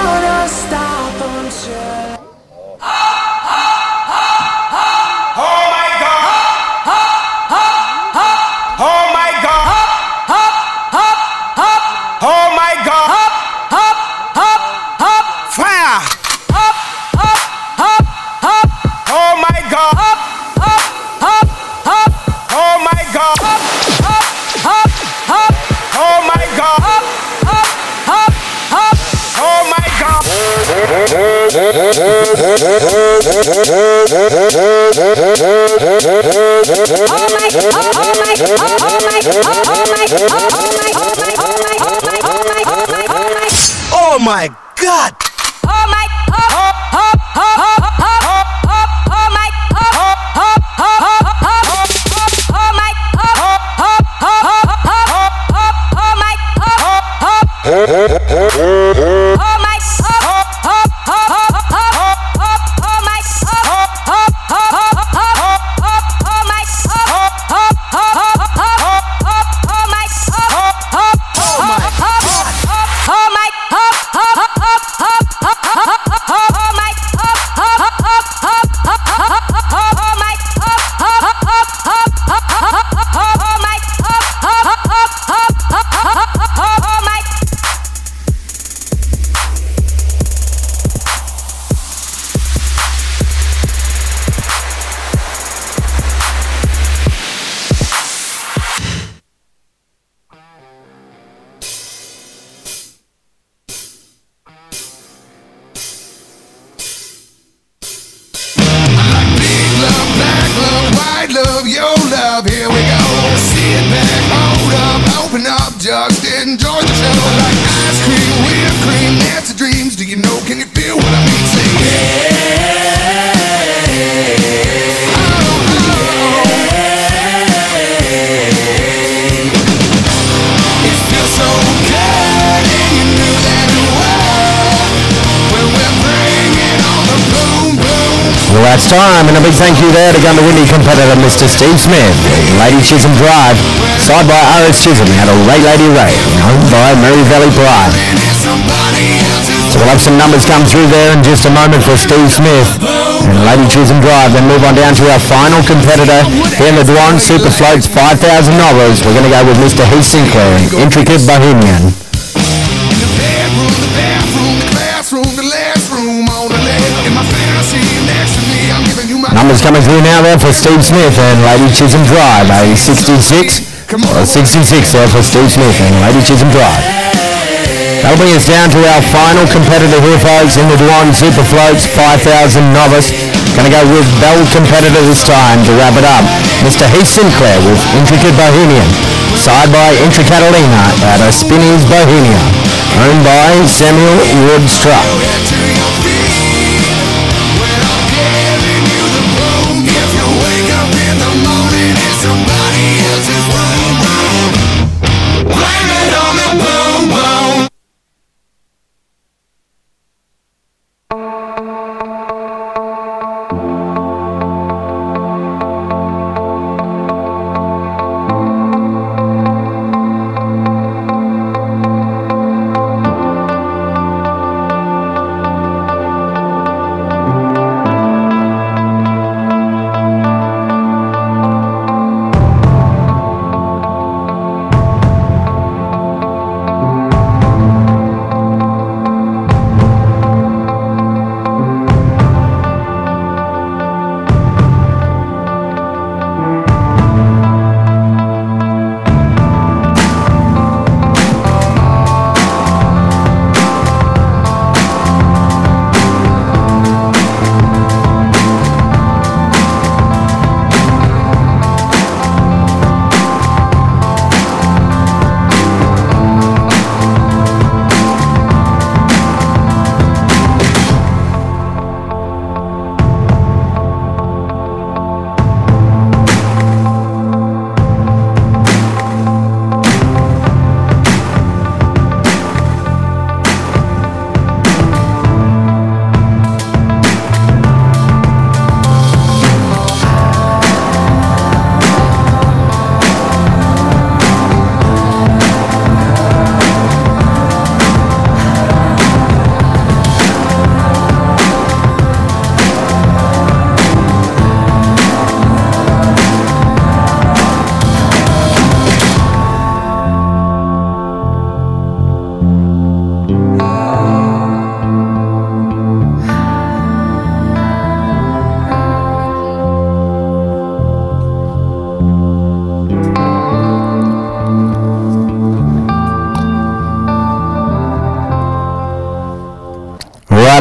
Oh my God! Oh my! Love, your love, here we go. Sit back, hold up, open up, just enjoy the show. Like ice cream, whipped cream, that's the dreams. Do you know, can you feel what I mean? Say yeah. Oh, oh, oh. It feels so good, and you knew that it was. When we're bringing on the boom, boom. Well, that's time, and a big thank you there to Gunner Windy competitor Mister Steve Smith. Lady Chisholm Drive, side by R S Chisholm, out of Ray Lady Ray, owned by Murray Valley Prime. So we'll have some numbers come through there in just a moment for Steve Smith and Lady Chisholm Drive. Then move on down to our final competitor here in the Dwan Super Floats five thousand Novice. We're going to go with Mister Heath Sinclair and Intricate Bohemian. Numbers coming through now there for Steve Smith and Lady Chisholm Drive, a sixty-six, or sixty-six there for Steve Smith and Lady Chisholm Drive. That'll bring us down to our final competitor here, folks, in the Dwan Super Floats five thousand Novice. Going to go with Bell competitor this time to wrap it up. Mister Heath Sinclair with Intricate Bohemian, side by Intricatalina at a Spinny's Bohemia, owned by Samuel Wood Struck. If you're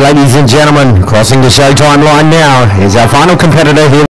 ladies and gentlemen, crossing the Showtime line now is our final competitor here.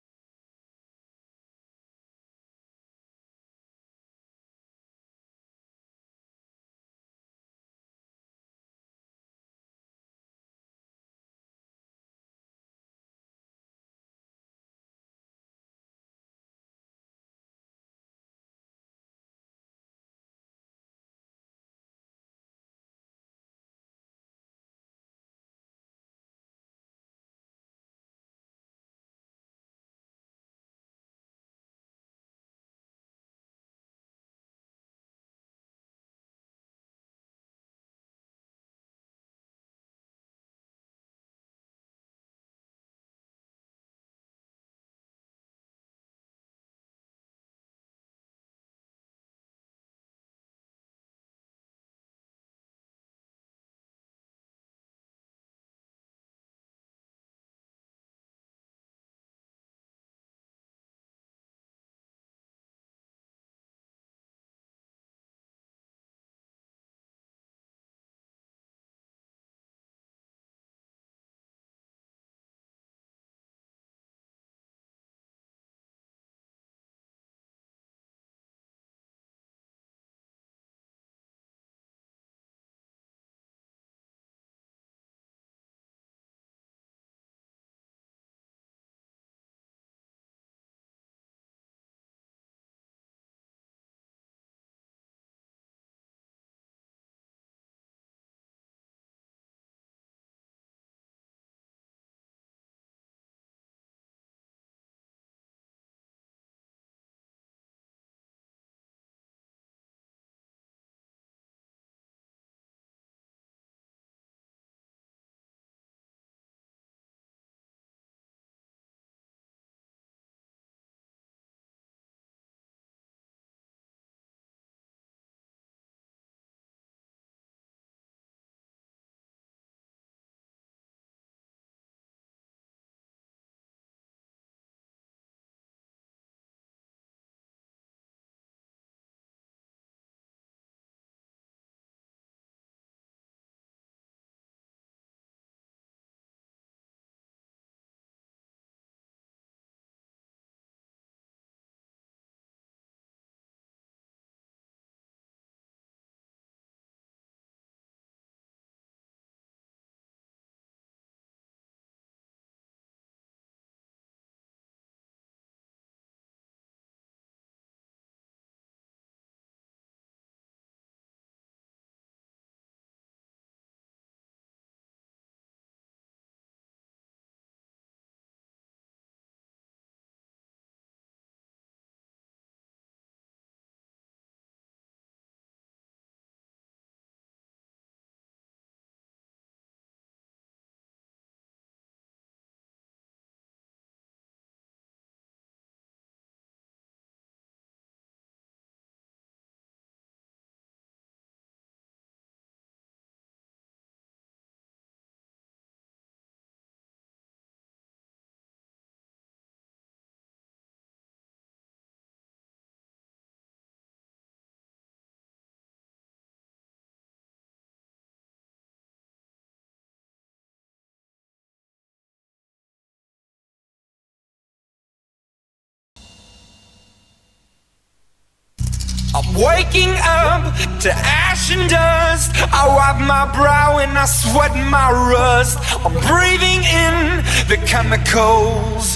I'm waking up to ash and dust. I wipe my brow and I sweat my rust. I'm breathing in the chemicals.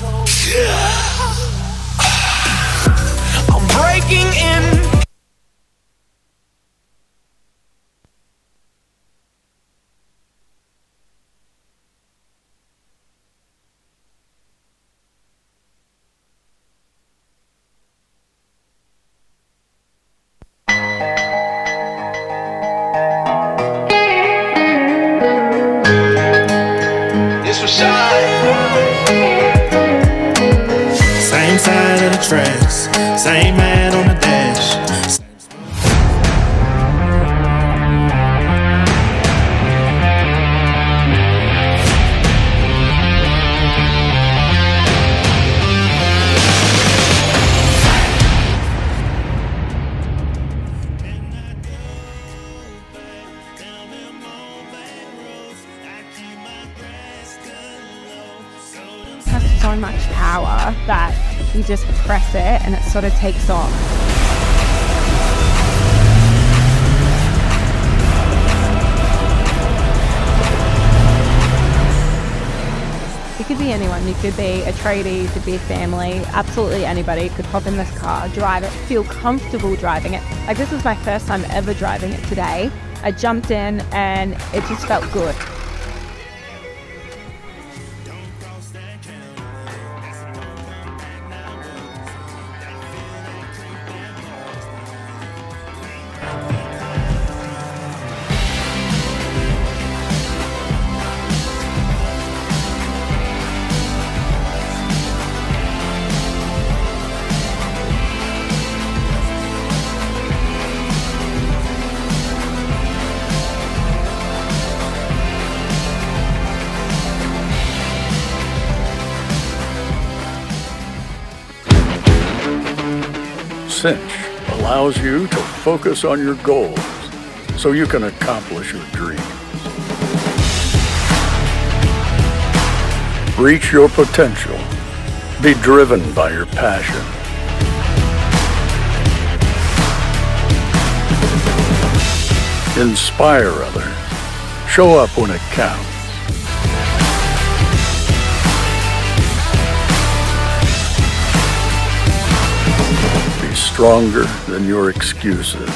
I'm breaking in. Same side of the tracks, same man on the dash. so much power that you just press it and it sort of takes off. You could be anyone. You could be a tradie, you could be a family, absolutely anybody could hop in this car, drive it, feel comfortable driving it. Like, this was my first time ever driving it today. I jumped in and it just felt good. Cinch allows you to focus on your goals so you can accomplish your dreams. Reach your potential. Be driven by your passion. Inspire others. Show up when it counts. Stronger than your excuses.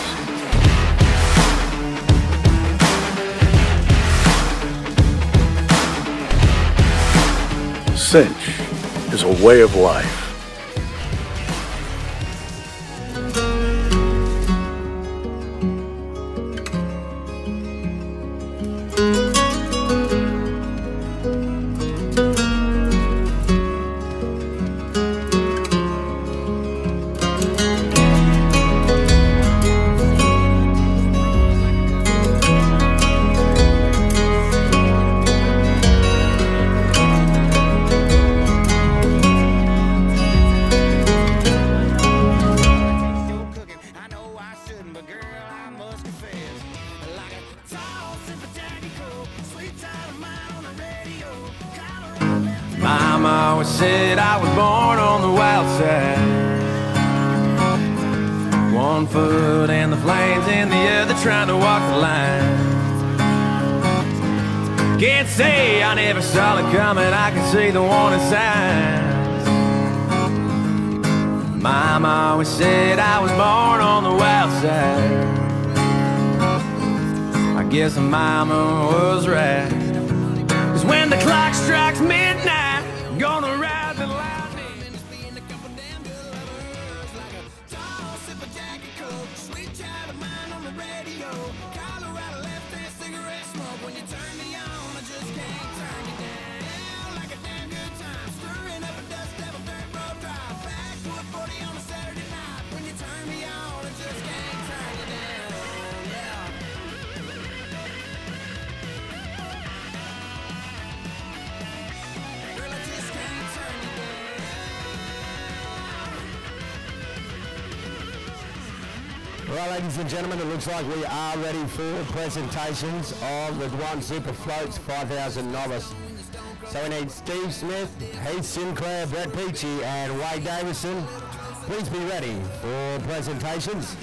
Cinch is a way of life. Mama always said I was born on the wild side. One foot in the flames and the other trying to walk the line. Can't say I never saw it coming, I can see the warning signs. Mama always said I was born on the wild side. I guess mama was right. 'Cause when the clock strikes midnight, I'm gonna ride the lightning. Spin a couple damn dollars like a tall sip of Jackie Coke. Sweet child of mine on the radio. Colorado left-hand cigarette smoke. When you turn me on, I just can't turn you down. Like a damn good time, stirring up a dust devil dirt road drive. Back to a forty on a Saturday night. When you turn me on, I just can't turn you down. Yeah. Well, ladies and gentlemen, it looks like we are ready for presentations of the Dwan Super Floats five thousand Novice. So we need Steve Smith, Heath Sinclair, Brett Peachy and Wade Davison. Please be ready for presentations.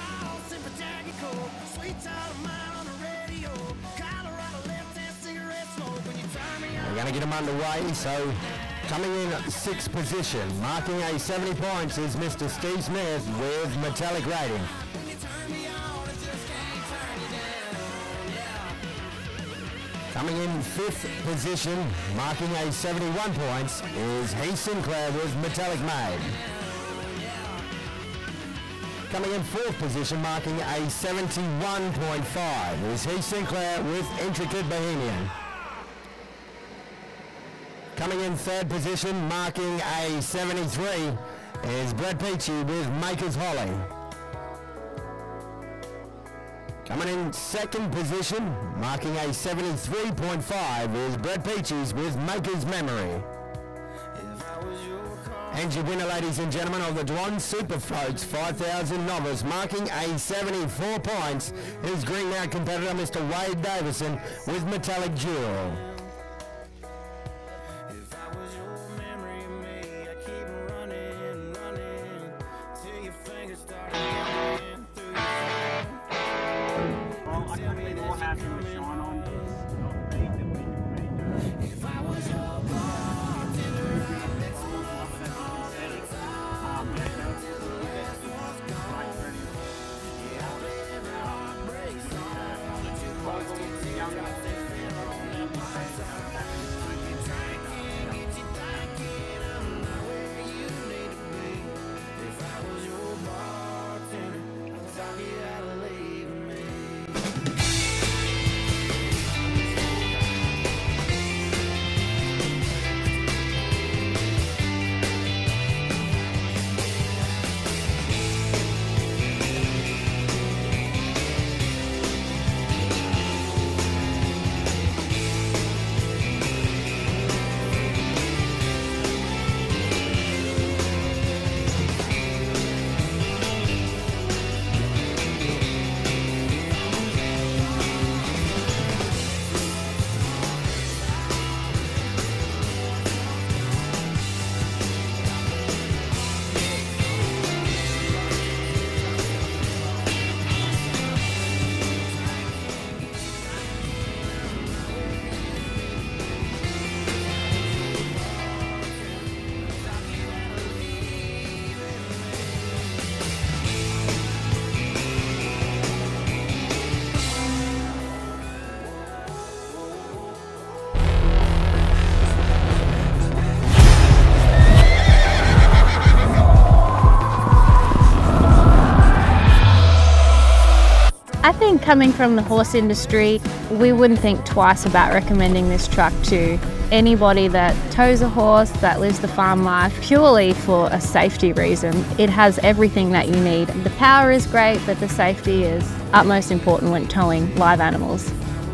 We're going to get them underway, so coming in sixth position, marking a seventy points is Mister Steve Smith with metallic rating. Coming in fifth position, marking a seventy-one points, is Heath Sinclair with metallic made. Coming in fourth position, marking a seventy-one point five, is Heath Sinclair with intricate bohemian. Coming in third position, marking a seventy-three, is Brett Peachy with Maker's Holly. Coming in second position, marking a seventy-three point five, is Brett Peachy's with Maker's Memory. And your winner, ladies and gentlemen, of the Dwan Super Floats five thousand Novice, marking a seventy-four points, is Green Mount competitor Mister Wade Davison with metallic jewel. I think coming from the horse industry, we wouldn't think twice about recommending this truck to anybody that tows a horse, that lives the farm life, purely for a safety reason. It has everything that you need. The power is great, but the safety is utmost important when towing live animals.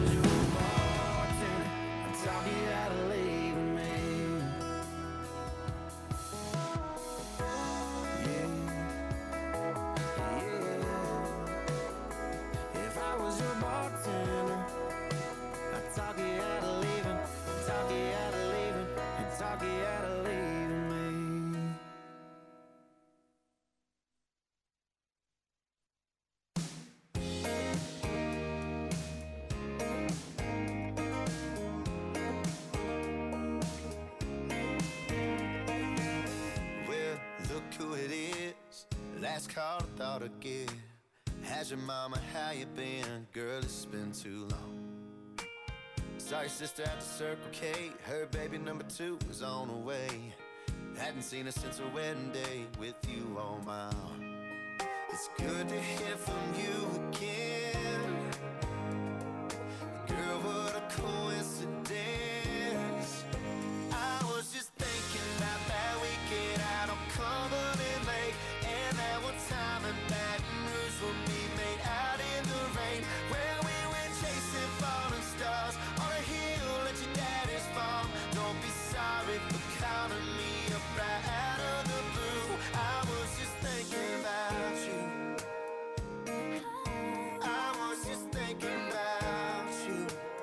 Who it is, last call I thought I'd get. How's your mama, how you been? Girl, it's been too long. Saw your sister at the Circle K, her baby number two was on the way. Hadn't seen her since her wedding day, with you on my arm. It's good to hear from you again. Girl, what a coincidence. I was just thinking about that weekend out on Cumberland Lake, and that one time in Baton Rouge when we made out in the rain, where we went chasing falling stars on a hill at your daddy's farm. Don't be sorry for calling me up right out of the blue. I was just thinking about you. I was just thinking about you.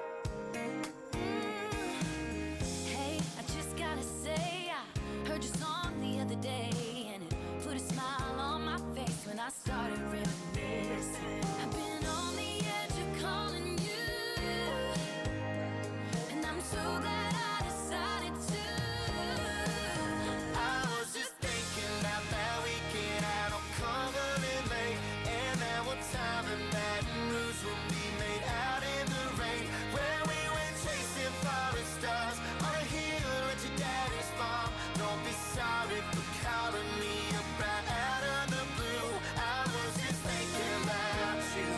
Hey, I just gotta say, I heard your song the other day, and it put a smile on my face when I started reminiscing. I've been on the edge of calling you, and I'm so glad I decided to. I was just thinking about that weekend out on Cumberland Lake, and that one time in Baton Rouge when we made out in the rain, where we went chasing falling stars on a hill at your daddy's farm. Don't be sorry for calling me up right out of the blue. I was just thinking about you.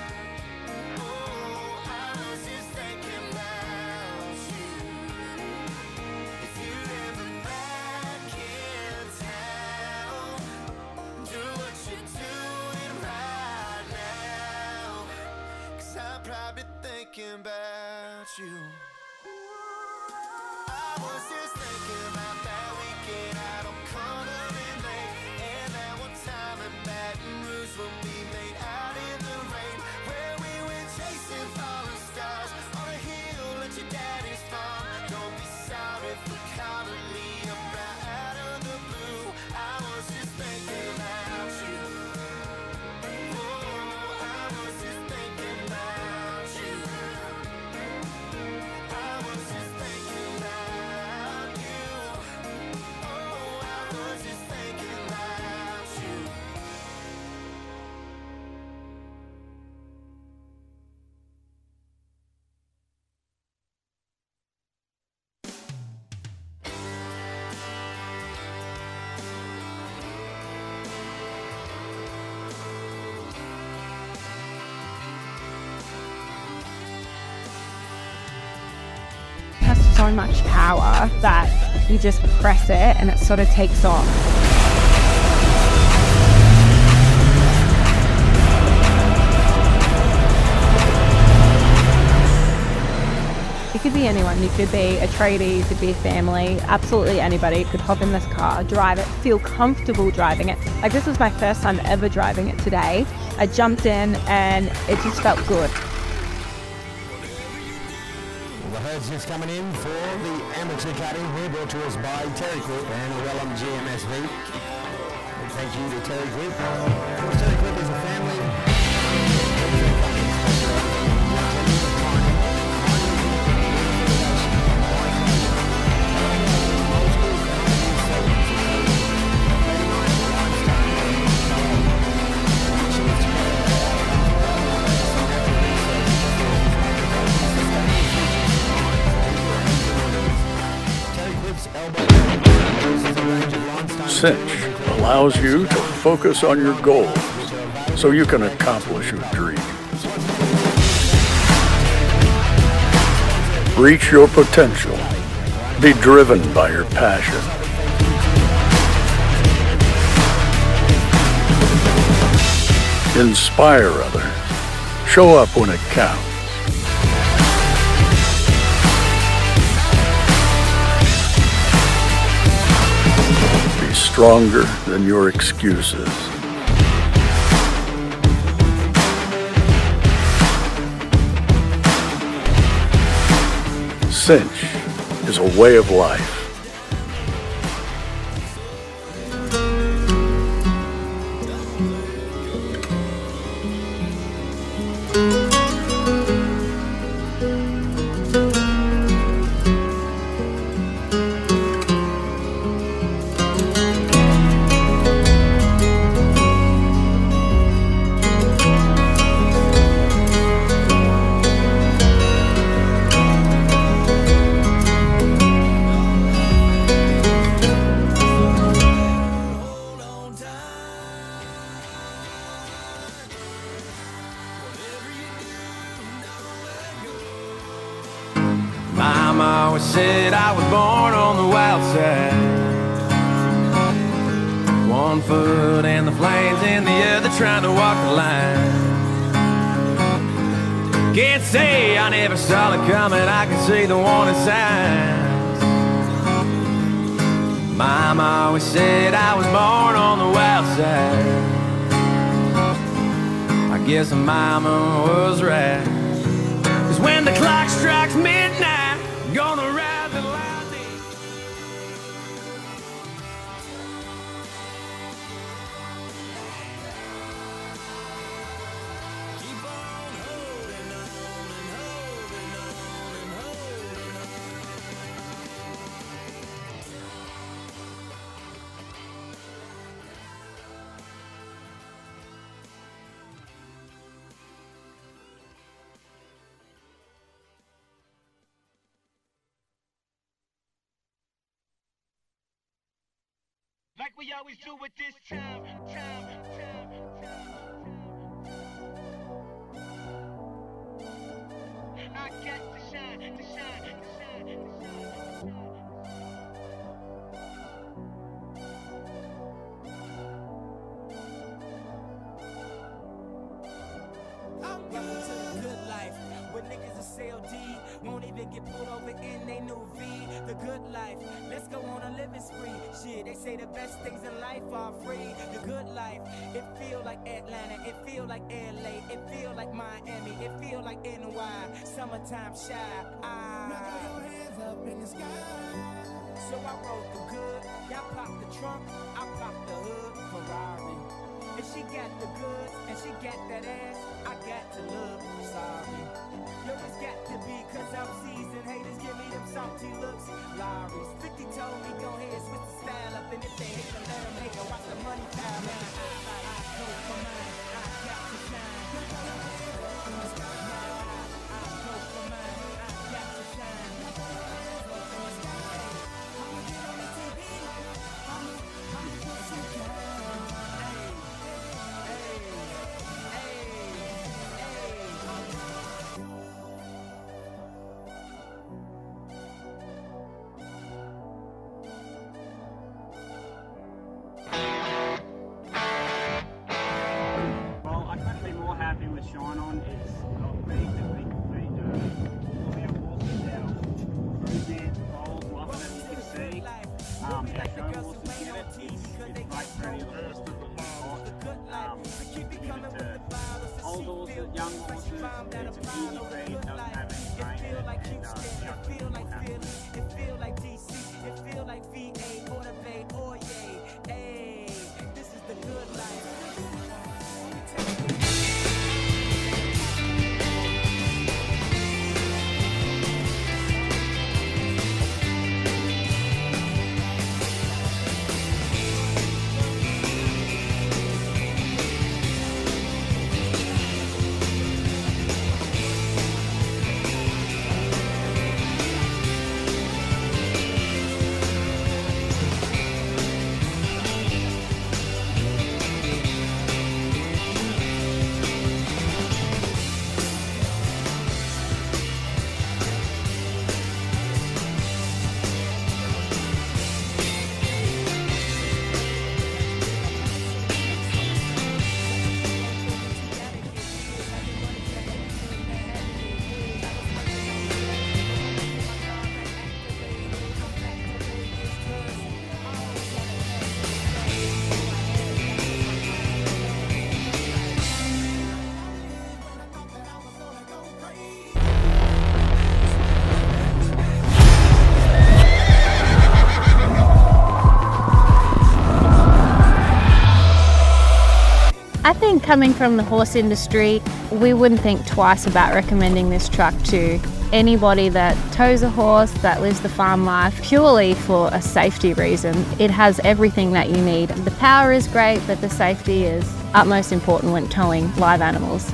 Oh, I was just thinking about you. If you're ever back in town, do what you're doing right now, 'cause I'm probably thinking about you. I was just thinking about that weekend out on Cumberland Lake, and that one time in Baton Rouge when we made out in the rain, where we went chasing falling stars on a hill at your daddy's farm. Don't be sorry for calling me up right out of the blue. I was just thinking about you. Oh, I was just thinking about you. I was just thinking about you. Oh, I was just thinking about you. It has so much power that you just press it and it sort of takes off. It could be anyone. You could be a tradie, you could be a family, absolutely anybody could hop in this car, drive it, feel comfortable driving it. Like, this was my first time ever driving it today. I jumped in and it just felt good. The herd's just coming in for the amateur cutting here, brought to us by Terry Clip and Wellham G M S V. And thank you to Terry Clip. Of course, Terry Clip is a family. Cinch allows you to focus on your goals so you can accomplish your dreams. Reach your potential. Be driven by your passion. Inspire others. Show up when it counts. Be stronger than your excuses. Cinch is a way of life. Mama always said I was born on the wild side. One foot in the flames and the other trying to walk the line. Can't say I never saw it coming, I can see the warning signs. Mama always said I was born on the wild side. I guess mama was right. 'Cause when the clock strikes midnight, gonna ride the lightning. Keep on holding on and holding on and holding on. Like we always do with this time, time, time, time, time. I got to shine, to shine, to shine, to shine, I'm welcome to the good life, where niggas are C L D, won't even get pulled over in they new V. The good life, let's go on a living spree. Shit, they say the best things in life are free. The good life, it feel like Atlanta, it feel like L A, it feel like Miami, it feel like N Y. Summertime shy. Ah. Now throw your hands up in the sky. So I rode the good, y'all pop the trunk, I pop the hood, Ferrari. If she got the goods and she got that ass, I got to love. Sorry. Yo, it's got to be cause I'm seasoned. Haters give me them salty looks. Lorries. fifty told me go ahead, switch the style up. And if they hate to let them hate, go watch the money pile. Man, I, I, I go for mine. I got to shine. I, I go for mine. I got to shine. I'ma get on the T V. I'ma, I'ma put some down. Shine on is not being that we being all our horses, our cruisers, bowls, loving it, you can see. Um, our show horses get it, it's, it's great for any of the horses that we want. Um, give it to old horses, young horses, it's an easy breed, doesn't have any training, and uh, yeah, It feel like D C, it feel like V A, or the Bay, or yay. Hey, this is the good life. I think coming from the horse industry, we wouldn't think twice about recommending this truck to anybody that tows a horse, that lives the farm life, purely for a safety reason. It has everything that you need. The power is great, but the safety is utmost important when towing live animals.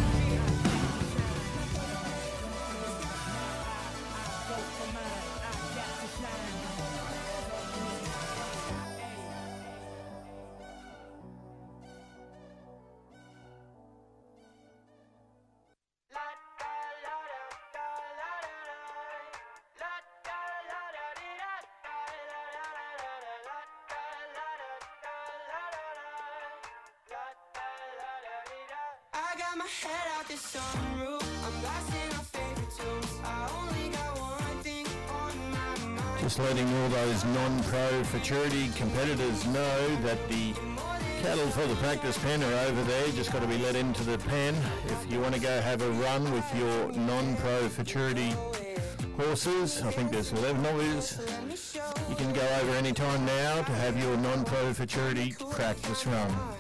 I got my head out the sunroof. I'm blasting our favorite tunes. I only got one thing on my mind. Just letting all those non-pro futurity competitors know that the cattle for the practice pen are over there. Just got to be let into the pen. If you want to go have a run with your non-pro futurity horses, I think there's eleven of these. You can go over any time now to have your non-pro futurity practice run.